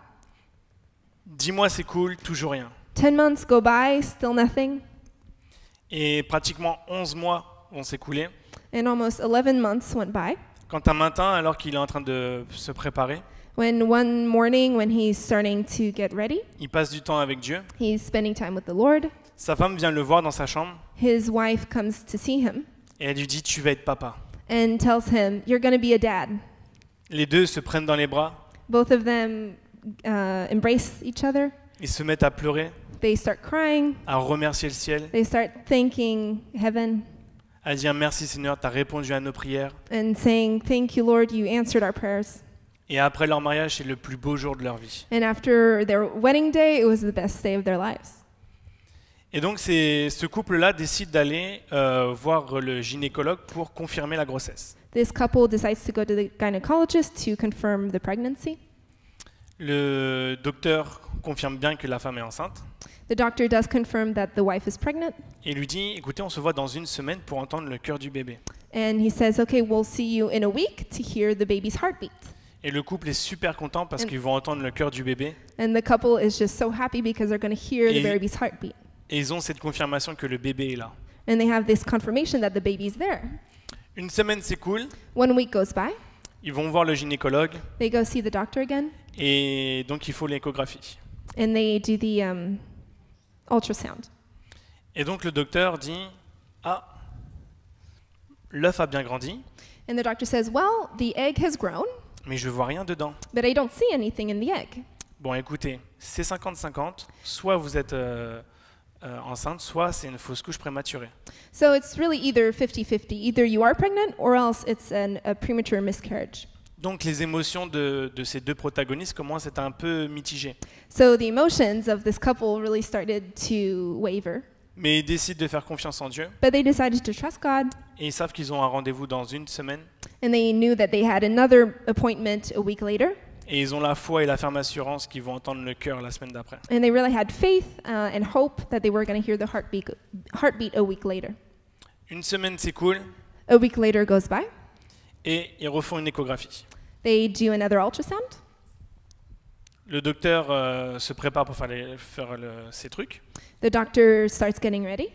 10 mois, c'est cool, toujours rien. 10 months go by, still nothing. Et pratiquement 11 mois vont s'écouler. And almost 11 months went by. Quand un matin, alors qu'il est en train de se préparer, When one morning, when he's starting to get ready, il passe du temps avec Dieu. he's spending time with the Lord. Sa femme vient le voir dans sa chambre His wife comes to see him et elle lui dit « Tu vas être papa ». and tells him, "You're going to be a dad." Les deux se prennent dans les bras, Both of them embrace each other. ils se mettent à pleurer, They start crying. à remercier le ciel, They start thanking heaven à dire « Merci Seigneur, tu as répondu à nos prières ». and saying, "Thank you, Lord, you answered our prayers." Et après leur mariage, c'est le plus beau jour de leur vie. And after their wedding day, it was the best day of their lives. Et donc ce couple-là décide d'aller voir le gynécologue pour confirmer la grossesse. This couple decides to go to the gynecologist to confirm the pregnancy. Le docteur confirme bien que la femme est enceinte The doctor does confirm that the wife is pregnant, et lui dit « Écoutez, on se voit dans une semaine pour entendre le cœur du bébé ». and he says, "Okay, we'll see you in a week to hear the baby's heartbeat." Et le couple est super content parce qu'ils vont entendre le cœur du bébé And the couple is just so happy because they're going to hear the Et- baby's heartbeat. et ils ont cette confirmation que le bébé est là. And they have this confirmation that the baby's there. Une semaine s'écoule, 1 week goes by. ils vont voir le gynécologue They go see the doctor again, et donc il faut l'échographie. and they do the ultrasound. Et donc le docteur dit « Ah, l'œuf a bien grandi, And the doctor says, "Well, the egg has grown, mais je vois rien dedans. but I don't see anything in the egg." Bon, écoutez, c'est 50-50, soit vous êtes enceinte, soit c'est une fausse couche prématurée. So it's really either 50-50. Either you are pregnant or else it's a premature miscarriage. Donc les émotions de ces deux protagonistes commencent à être un peu mitigées. So the emotions of this couple really started to waver. Mais ils décident de faire confiance en Dieu But they decided to trust God, et ils savent qu'ils ont un rendez-vous dans une semaine. and they knew that they had another appointment a week later. Et ils ont la foi et la ferme assurance qu'ils vont entendre le cœur la semaine d'après. And they really had faith and hope that they were going to hear the heartbeat a week later. Une semaine s'écoule A week later goes by. et ils refont une échographie. They do another ultrasound. Le docteur se prépare pour faire ces trucs The doctor starts getting ready.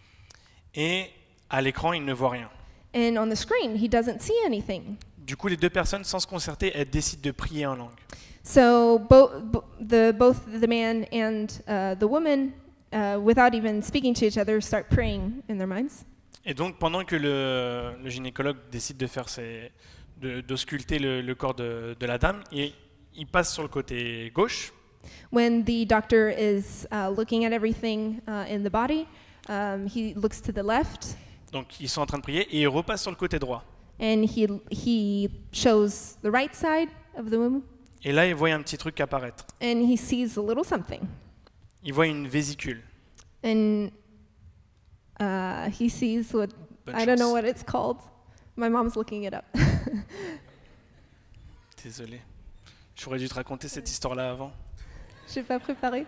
et à l'écran, il ne voit rien. And on the screen, he doesn't see anything. Du coup, les deux personnes, sans se concerter, elles décident de prier en langue. So both the man and the woman, without even speaking to each other, start praying in their minds. Et donc, pendant que le gynécologue décide de faire d'ausculter le corps de la dame, il passe sur le côté gauche. When the doctor is looking at everything in the body, he looks to the left, Donc, ils sont en train de prier et il repasse sur le côté droit. and he shows the right side of the woman, Et là, il voit un petit truc apparaître. and he sees a little something. Il voit une vésicule. And he sees what, Bonne I don't know chance. what it's called. My mom's looking it up. Désolé. J'aurais dû te raconter cette histoire-là avant. J'ai pas préparé.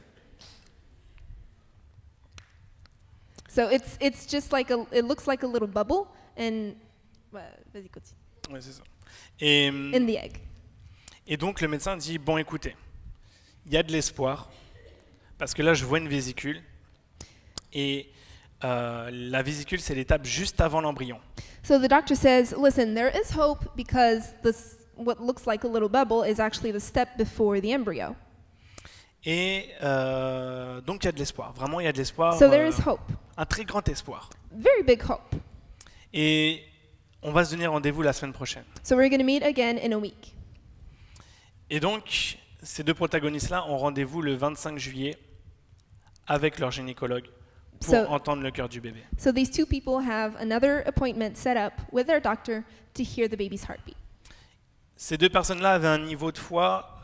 So it's just like it looks like a little bubble, and vas-y, continue. Ouais, c'est ça. Et, In the egg. et donc, le médecin dit, bon, écoutez, il y a de l'espoir, parce que là, je vois une vésicule, et la vésicule, c'est l'étape juste avant l'embryon. So the doctor says, listen, there is hope because what looks like a little bubble is actually the step before the embryo. Et donc, il y a de l'espoir. Vraiment, il y a de l'espoir. So there is hope, Un très grand espoir. very big hope. Et on va se donner rendez-vous la semaine prochaine. So we're going to meet again in a week. Et donc, ces deux protagonistes-là ont rendez-vous le 25 juillet avec leur gynécologue pour So- entendre le cœur du bébé. So these two people have another appointment set up with their doctor to hear the baby's heartbeat. Ces deux personnes-là avaient un niveau de foi,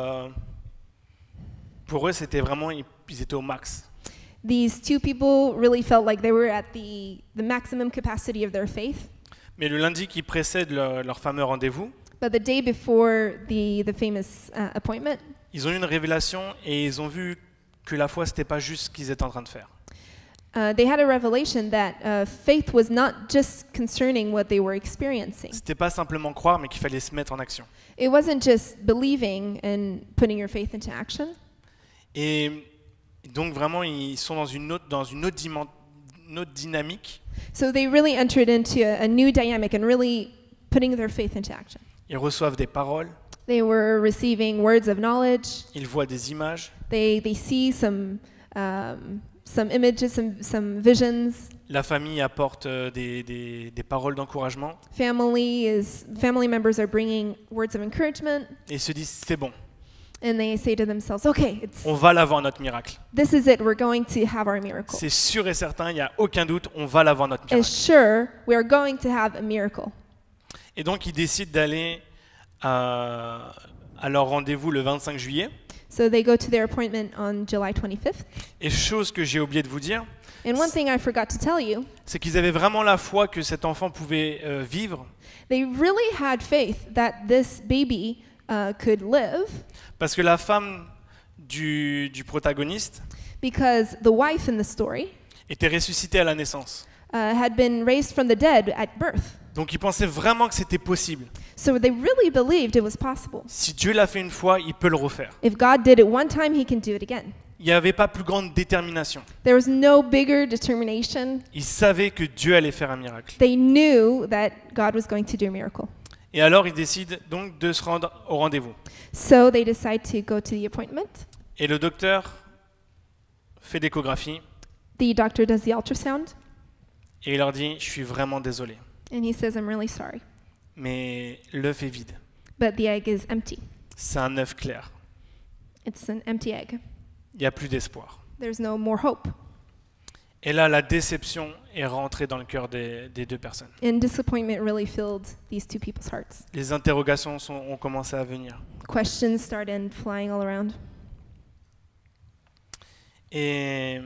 pour eux, c'était vraiment, ils étaient au max. These two people really felt like they were at the maximum capacity of their faith. Mais le lundi qui précède leur fameux rendez-vous, But the day before the famous appointment, ils ont eu une révélation et ils ont vu que la foi, c'était pas juste ce qu'ils étaient en train de faire. they had a revelation that faith was not just concerning what they were experiencing. C'était pas simplement croire, mais qu'il fallait se mettre en action. It wasn't just believing and putting your faith into action. Et donc vraiment, ils sont dans une autre dynamique. So they really entered into a new dynamic and really putting their faith into action. Ils reçoivent des paroles, They were receiving words of knowledge. ils voient des images. They see some images, some visions. La famille apporte des paroles d'encouragement Family members are bringing words of encouragement, et ils se disent c'est bon, and they say to themselves, "Okay, on va l'avoir notre miracle. this is it. We're going to have our miracle. C'est sûr et certain, il n'y a aucun doute, on va l'avoir notre And miracle. sure, we are going to have a miracle." Et donc ils décident d'aller à leur rendez-vous le 25 juillet. So they go to their appointment on July 25th. Et chose que j'ai oublié de vous dire, And one thing I forgot to tell you, c'est qu'ils avaient vraiment la foi que cet enfant pouvait vivre, they really had faith that this baby could live, parce que la femme du protagoniste because the wife in the story était ressuscitée à la naissance. had been raised from the dead at birth. Donc ils pensaient vraiment que c'était possible. So they really believed it was possible. Si Dieu l'a fait une fois, il peut le refaire. If God did it one time, he can do it again. Il n'y avait pas plus grande détermination. There was no bigger determination. Ils savaient que Dieu allait faire un miracle. They knew that God was going to do a miracle. Et alors ils décident donc de se rendre au rendez-vous. So they decide to go to the appointment. Et le docteur fait l'échographie The doctor does the ultrasound, et il leur dit « Je suis vraiment désolé, and he says, "I'm really sorry, mais l'œuf est vide. but the egg is empty. C'est un œuf clair. It's an empty egg. Il n'y a plus d'espoir. There's no more hope." Et là, la déception est rentrée dans le cœur des deux personnes. And disappointment really filled these two people's hearts. Les interrogations ont commencé à venir. Questions started flying all around. Et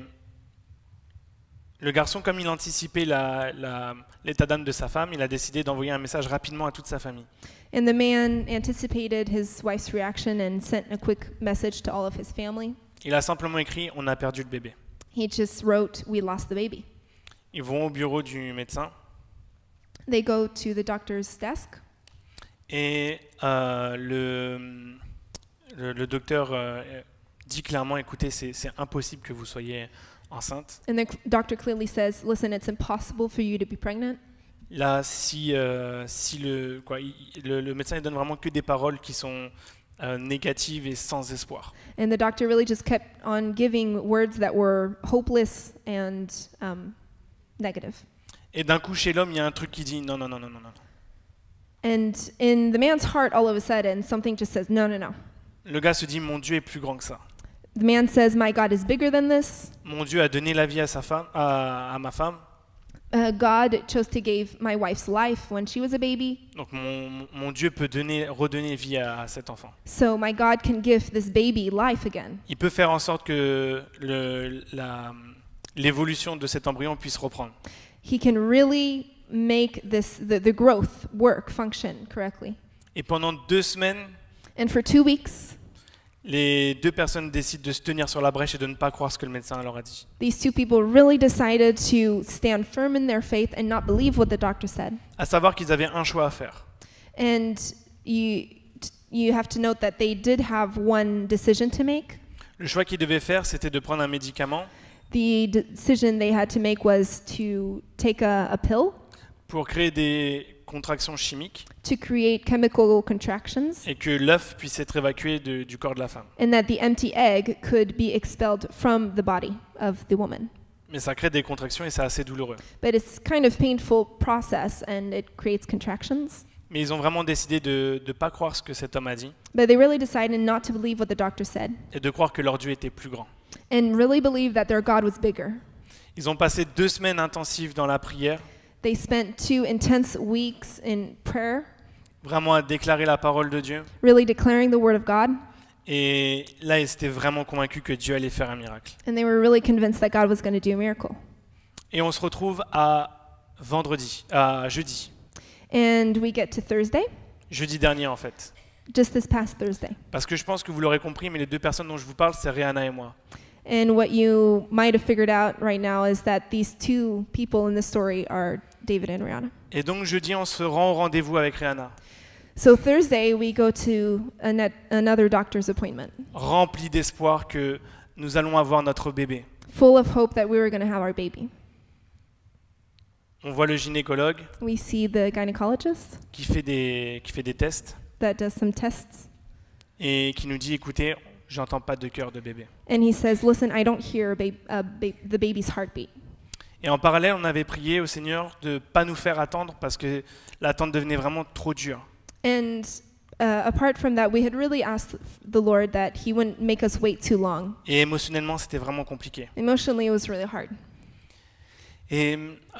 le garçon, comme il anticipait l'état d'âme de sa femme, il a décidé d'envoyer un message rapidement à toute sa famille. And the man anticipated his wife's reaction and sent a quick message to all of his family. Il a simplement écrit « On a perdu le bébé ». He just wrote, "We lost the baby." Ils vont au bureau du médecin They go to the doctor's desk, et le docteur dit clairement « Écoutez, c'est impossible que vous soyez enceinte. and the doctor clearly says, "Listen, it's impossible for you to be pregnant." Là, le médecin ne donne vraiment que des paroles qui sont négatives et sans espoir. And the doctor really just kept on giving words that were hopeless and negative. Et d'un coup, chez l'homme, il y a un truc qui dit non, non, non, non, non, non. And in the man's heart, all of a sudden, something just says, "No, no, no." Le gars se dit mon Dieu est plus grand que ça. The man says, "My God is bigger than this. Mon Dieu a donné la vie à sa femme, à ma femme. God chose to give my wife's life when she was a baby. Donc mon Dieu peut redonner vie à cet enfant. So my God can give this baby life again. Il peut faire en sorte que l'évolution de cet embryon puisse reprendre. He can really make the growth work, function correctly." Et pendant 2 semaines, And for 2 weeks, les deux personnes décident de se tenir sur la brèche et de ne pas croire ce que le médecin leur a dit. these two people really decided to stand firm in their faith and not believe what the doctor said. À savoir qu'ils avaient un choix à faire. And you have to note that they did have one decision to make. Le choix qu'ils devaient faire, c'était de prendre un médicament The decision they had to make was to take a pill pour créer des contractions chimiques to create chemical contractions, et que l'œuf puisse être évacué du corps de la femme. and that the empty egg could be expelled from the body of the woman. Mais ça crée des contractions et c'est assez douloureux. But it's kind of painful process and it creates contractions. Mais ils ont vraiment décidé de ne pas croire ce que cet homme a dit But they really decided not to believe what the doctor said et de croire que leur Dieu était plus grand. and really believe that their God was bigger. Ils ont passé 2 semaines intensives dans la prière, They spent 2 intense weeks in prayer, vraiment à déclarer la parole de Dieu. really declaring the word of God, Et là, ils étaient vraiment convaincus que Dieu allait faire un miracle. and they were really convinced that God was going to do a miracle. Et on se retrouve à jeudi. And we get to Thursday, jeudi dernier en fait. just this past Thursday. Parce que je pense que vous l'aurez compris, mais les deux personnes dont je vous parle, c'est Rihanna et moi. And what you might have figured out right now is that these two people in the story are David and Rihanna. Et donc jeudi, on se rend au rendez-vous avec Rihanna, So Thursday, we go to another doctor's appointment, rempli d'espoir que nous allons avoir notre bébé. full of hope that we were going to have our baby. On voit le gynécologue We see the gynecologist qui fait des tests that does some tests, et qui nous dit, écoutez, j'entends pas de cœur de bébé. and he says, "Listen, I don't hear the baby's heartbeat." Et en parallèle, on avait prié au Seigneur de ne pas nous faire attendre parce que l'attente devenait vraiment trop dure. And apart from that, we had really asked the Lord that He wouldn't make us wait too long. Et émotionnellement, c'était vraiment compliqué. Emotionally, it was really hard. Et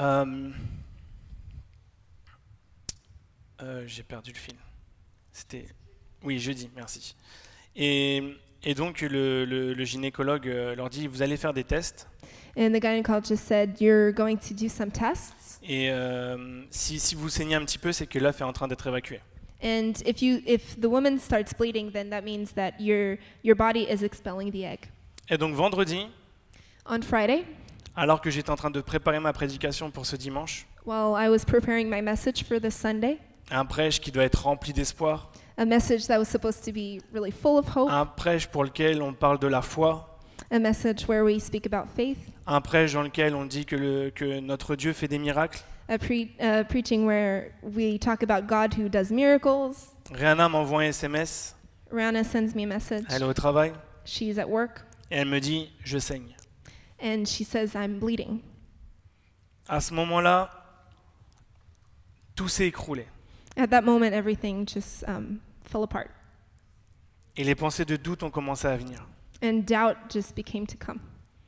j'ai perdu le fil. C'était... Oui, jeudi, merci. Et donc le gynécologue leur dit, vous allez faire des tests. And the gynecologist said, "You're going to do some tests, Et si vous saignez un petit peu, c'est que l'œuf est en train d'être évacué. and if the woman starts bleeding, then that means that your body is expelling the egg." Et donc vendredi, On Friday, alors que j'étais en train de préparer ma prédication pour ce dimanche, while I was preparing my message for this Sunday, un prêche qui doit être rempli d'espoir, a message that was supposed to be really full of hope, un prêche pour lequel on parle de la foi, a message where we speak about faith, un prêche dans lequel on dit que notre Dieu fait des miracles. a preaching where we talk about God who does miracles. Rihanna m'envoie un SMS, Rihanna sends me a message. elle est au travail, She's at work, et elle me dit « je saigne ». and she says, "I'm bleeding." À ce moment-là, tout s'est écroulé. At that moment, everything just fell apart, Et les pensées de doute ont commencé à venir. and doubt just became to come.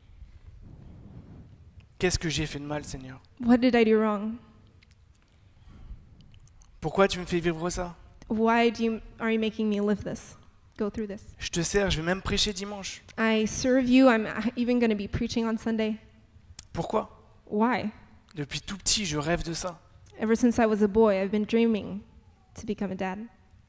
Qu'est-ce que j'ai fait de mal, Seigneur? What did I do wrong? Pourquoi tu me fais vivre ça? Why are you making me live this? Go through this. Je te sers, je vais même prêcher dimanche. I serve you. I'm even going to be preaching on Sunday. Pourquoi? Why? Depuis tout petit, je rêve de ça. Ever since I was a boy, I've been dreaming to become a dad.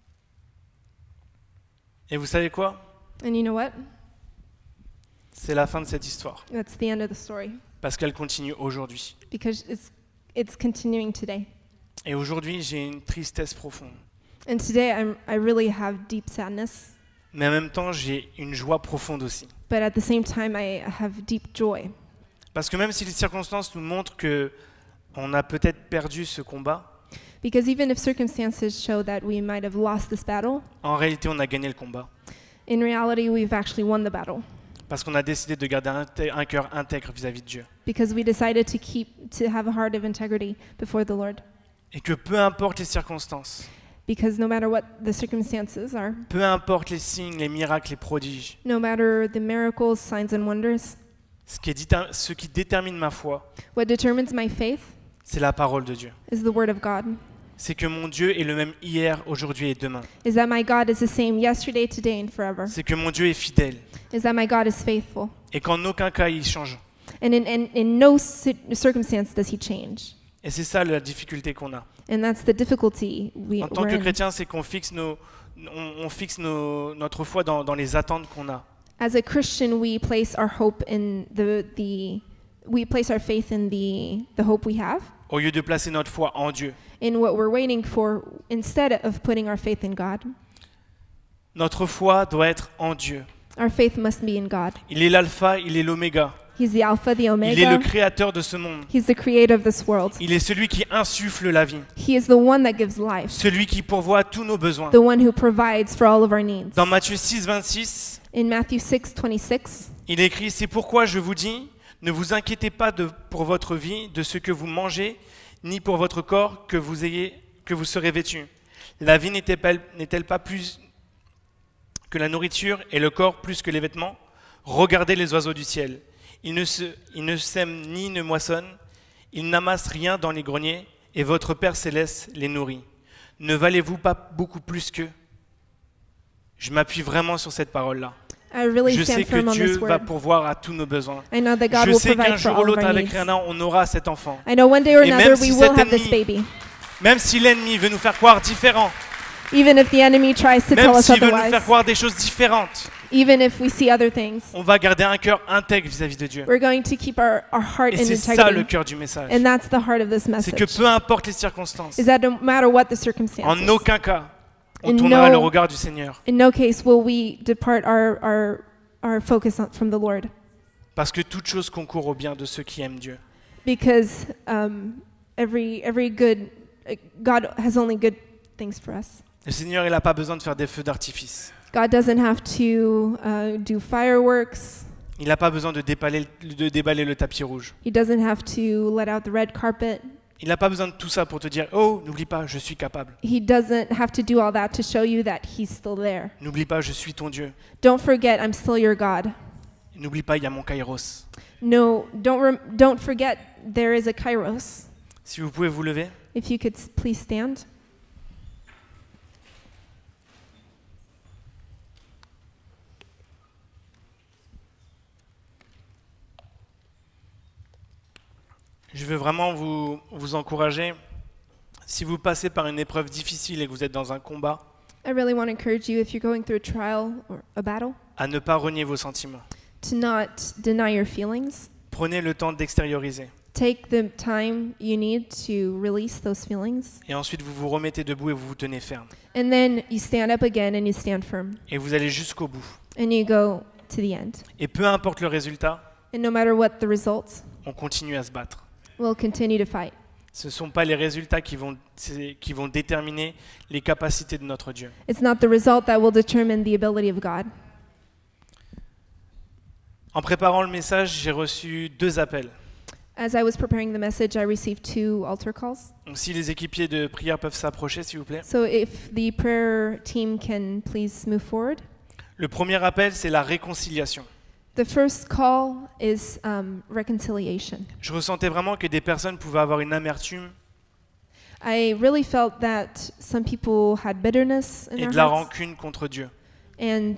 Et vous savez quoi? And you know what? C'est la fin de cette histoire. That's the end of the story, Parce qu'elle continue aujourd'hui. because it's continuing today. Et aujourd'hui, j'ai une tristesse profonde. And today I really have deep sadness, Mais en même temps, j'ai une joie profonde aussi. but at the same time I have deep joy. Parce que même si les circonstances nous montrent que on a peut-être perdu ce combat, Because even if circumstances show that we might have lost this battle, en réalité, on a gagné le combat. in reality we've actually won the battle, Parce qu'on a décidé de garder un cœur intègre vis-à-vis de Dieu. because we decided to have a heart of integrity before the Lord. Et que peu importe les circonstances, Because no matter what the circumstances are, peu importe les signes, les miracles, les prodiges, no matter the miracles, signs and wonders, ce qui détermine ma foi, what determines my faith c'est la parole de Dieu. is the word of God. C'est que mon Dieu est le même hier, aujourd'hui et demain. Is that my God is the same yesterday, today and forever. C'est que mon Dieu est fidèle Is that my God is faithful. et qu'en aucun cas il change. And in no circumstance does he change. Et c'est ça la difficulté qu'on a. And that's the difficulty En tant we're que in. chrétien, c'est qu'on fixe notre foi dans les attentes qu'on a. As a Christian, we place our hope in we place our faith in the hope we have, Au lieu de placer notre foi en Dieu. in what we're waiting for, instead of putting our faith in God. Notre foi doit être en Dieu. Our faith must be in God. Il est l'alpha, il est l'oméga. He's the Alpha, the Il est le Omega. créateur de ce monde. He's the creator of this world. Il est celui qui insuffle la vie. He is the one that gives life, Celui qui pourvoit à tous nos besoins. the one who provides for all of our needs. Dans Matthieu 6, 26, In Matthew 6:26, il est écrit « C'est pourquoi je vous dis, ne vous inquiétez pas pour votre vie, de ce que vous mangez, ni pour votre corps que vous serez vêtus. La vie n'est-elle pas plus que la nourriture et le corps plus que les vêtements? Regardez les oiseaux du ciel. Ils ne sèment ni ne moissonnent, ils n'amassent rien dans les greniers, et votre Père céleste les nourrit. Ne valez-vous pas beaucoup plus qu'eux ?» Je m'appuie vraiment sur cette parole-là. I really Je sais stand firm que on Dieu this va word. pourvoir à tous nos besoins. I know that God Je will sais qu'un provide for jour ou all of l'autre our avec needs. Rihanna, on aura cet enfant. I know one day or Et même another si we will cet have this ennemi- baby. Même si l'ennemi veut nous faire croire différent, even if the enemy tries to tell même us s'il veut nous otherwise, faire croire des choses différentes, even if we see other things, on va garder un cœur intègre vis-à-vis de Dieu. we're going to keep our heart Et in c'est ça le integrity. cœur du message. And that's the heart of this C'est que message. peu importe les circonstances, Is that no matter what the circumstances, en aucun cas, on In tournera no- le regard du Seigneur. in no case will we depart our focus from the Lord. Parce que toute chose concourt au bien de ceux qui aiment Dieu. Because every good, God has only good things for us. Le Seigneur, il n'a pas besoin de faire des feux d'artifice. God doesn't have to do fireworks. Il n'a pas besoin de déballer le tapis rouge. He doesn't have to let out the red carpet. Il n'a pas besoin de tout ça pour te dire « Oh, n'oublie pas, je suis capable. He doesn't have to do all that to show you that He's still there. N'oublie pas, je suis ton Dieu. Don't forget, I'm still your God. N'oublie pas, il y a mon kairos. No, don't forget, there is a kairos. » Si vous pouvez vous lever. If you could please stand. Je veux vraiment vous encourager. Si vous passez par une épreuve difficile et que vous êtes dans un combat, I really want to encourage you, if you're going through a trial or a battle, à ne pas renier vos sentiments. to not deny your feelings. Prenez le temps d'extérioriser. Take the time you need to release those feelings. Et ensuite, vous vous remettez debout et vous vous tenez ferme. And then you stand up again and you stand firm. Et vous allez jusqu'au bout. And you go to the end. Et peu importe le résultat, And no matter what the results, on continue à se battre. we'll continue to fight. Ce ne sont pas les résultats qui vont déterminer les capacités de notre Dieu. It's not the result that will determine the ability of God. En préparant le message, j'ai reçu 2 appels. As I was preparing the message, I received 2 altar calls. Donc si les équipiers de prière peuvent s'approcher, s'il vous plaît. So if the prayer team can please move forward. Le premier appel, c'est la réconciliation. The first call is reconciliation. Je ressentais vraiment que des personnes pouvaient avoir une amertume I really felt that some people had bitterness in et their de la hearts rancune contre Dieu. and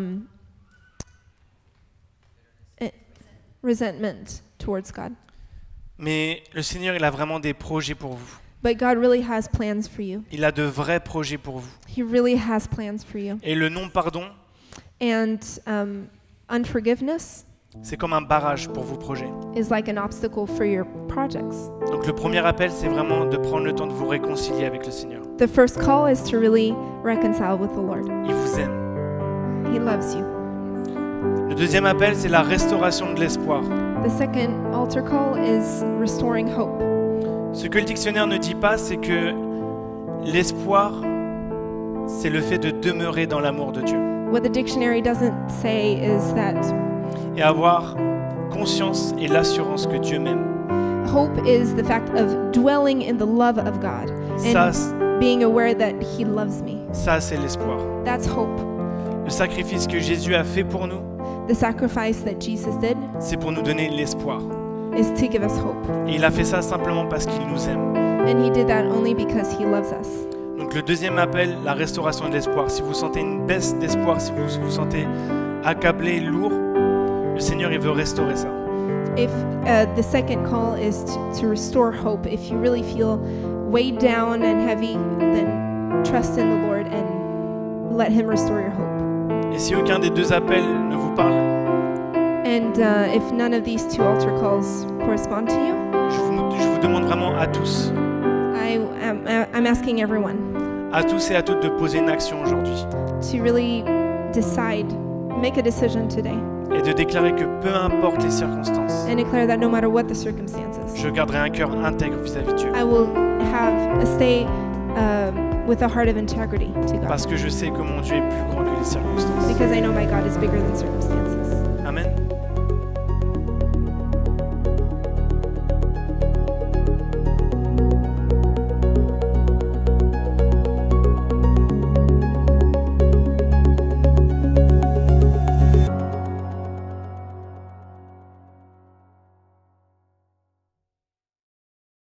resentment towards God. Mais le Seigneur, il a vraiment des projets pour vous. But God really has plans for you. Il a de vrais projets pour vous. He really has plans for you. Et le non-pardon, And unforgiveness c'est comme un barrage pour vos projets. is like an obstacle for your projects. Donc le premier appel, c'est vraiment de prendre le temps de vous réconcilier avec le Seigneur. The first call is to really reconcile with the Lord. Il vous aime. He loves you. Le deuxième appel, c'est la restauration de l'espoir. The second altar call is restoring hope. Ce que le dictionnaire ne dit pas, c'est que l'espoir, c'est le fait de demeurer dans l'amour de Dieu. What the dictionary doesn't say is that Et avoir conscience et l'assurance que Dieu m'aime. hope is the fact of dwelling in the love of God Ça, and being aware that He loves me. ça c'est l'espoir. That's hope. Le sacrifice que Jésus a fait pour nous, The sacrifice that Jesus did c'est pour nous donner l'espoir. is to give us hope. Et il a fait ça simplement parce qu'il nous aime. And He did that only because He loves us. Donc le deuxième appel, la restauration de l'espoir. Si vous sentez une baisse d'espoir, si vous vous sentez accablé, lourd, le Seigneur il veut restaurer ça. If the second call is to restore hope, if you really feel weighed down and heavy, then trust in the Lord and let Him restore your hope. Et si aucun des 2 appels ne vous parle, And if none of these 2 altar calls correspond to you, je vous demande vraiment à tous, I'm asking everyone à tous et à toutes de poser une action aujourd'hui to really decide, make a decision today, et de déclarer que peu importe les circonstances, and declare that no matter what the circumstances, je garderai un cœur intègre vis-à-vis de Dieu. I will stay with a heart of integrity to God. Parce que je sais que mon Dieu est plus grand que les circonstances. Because I know my God is bigger than circumstances. Amen.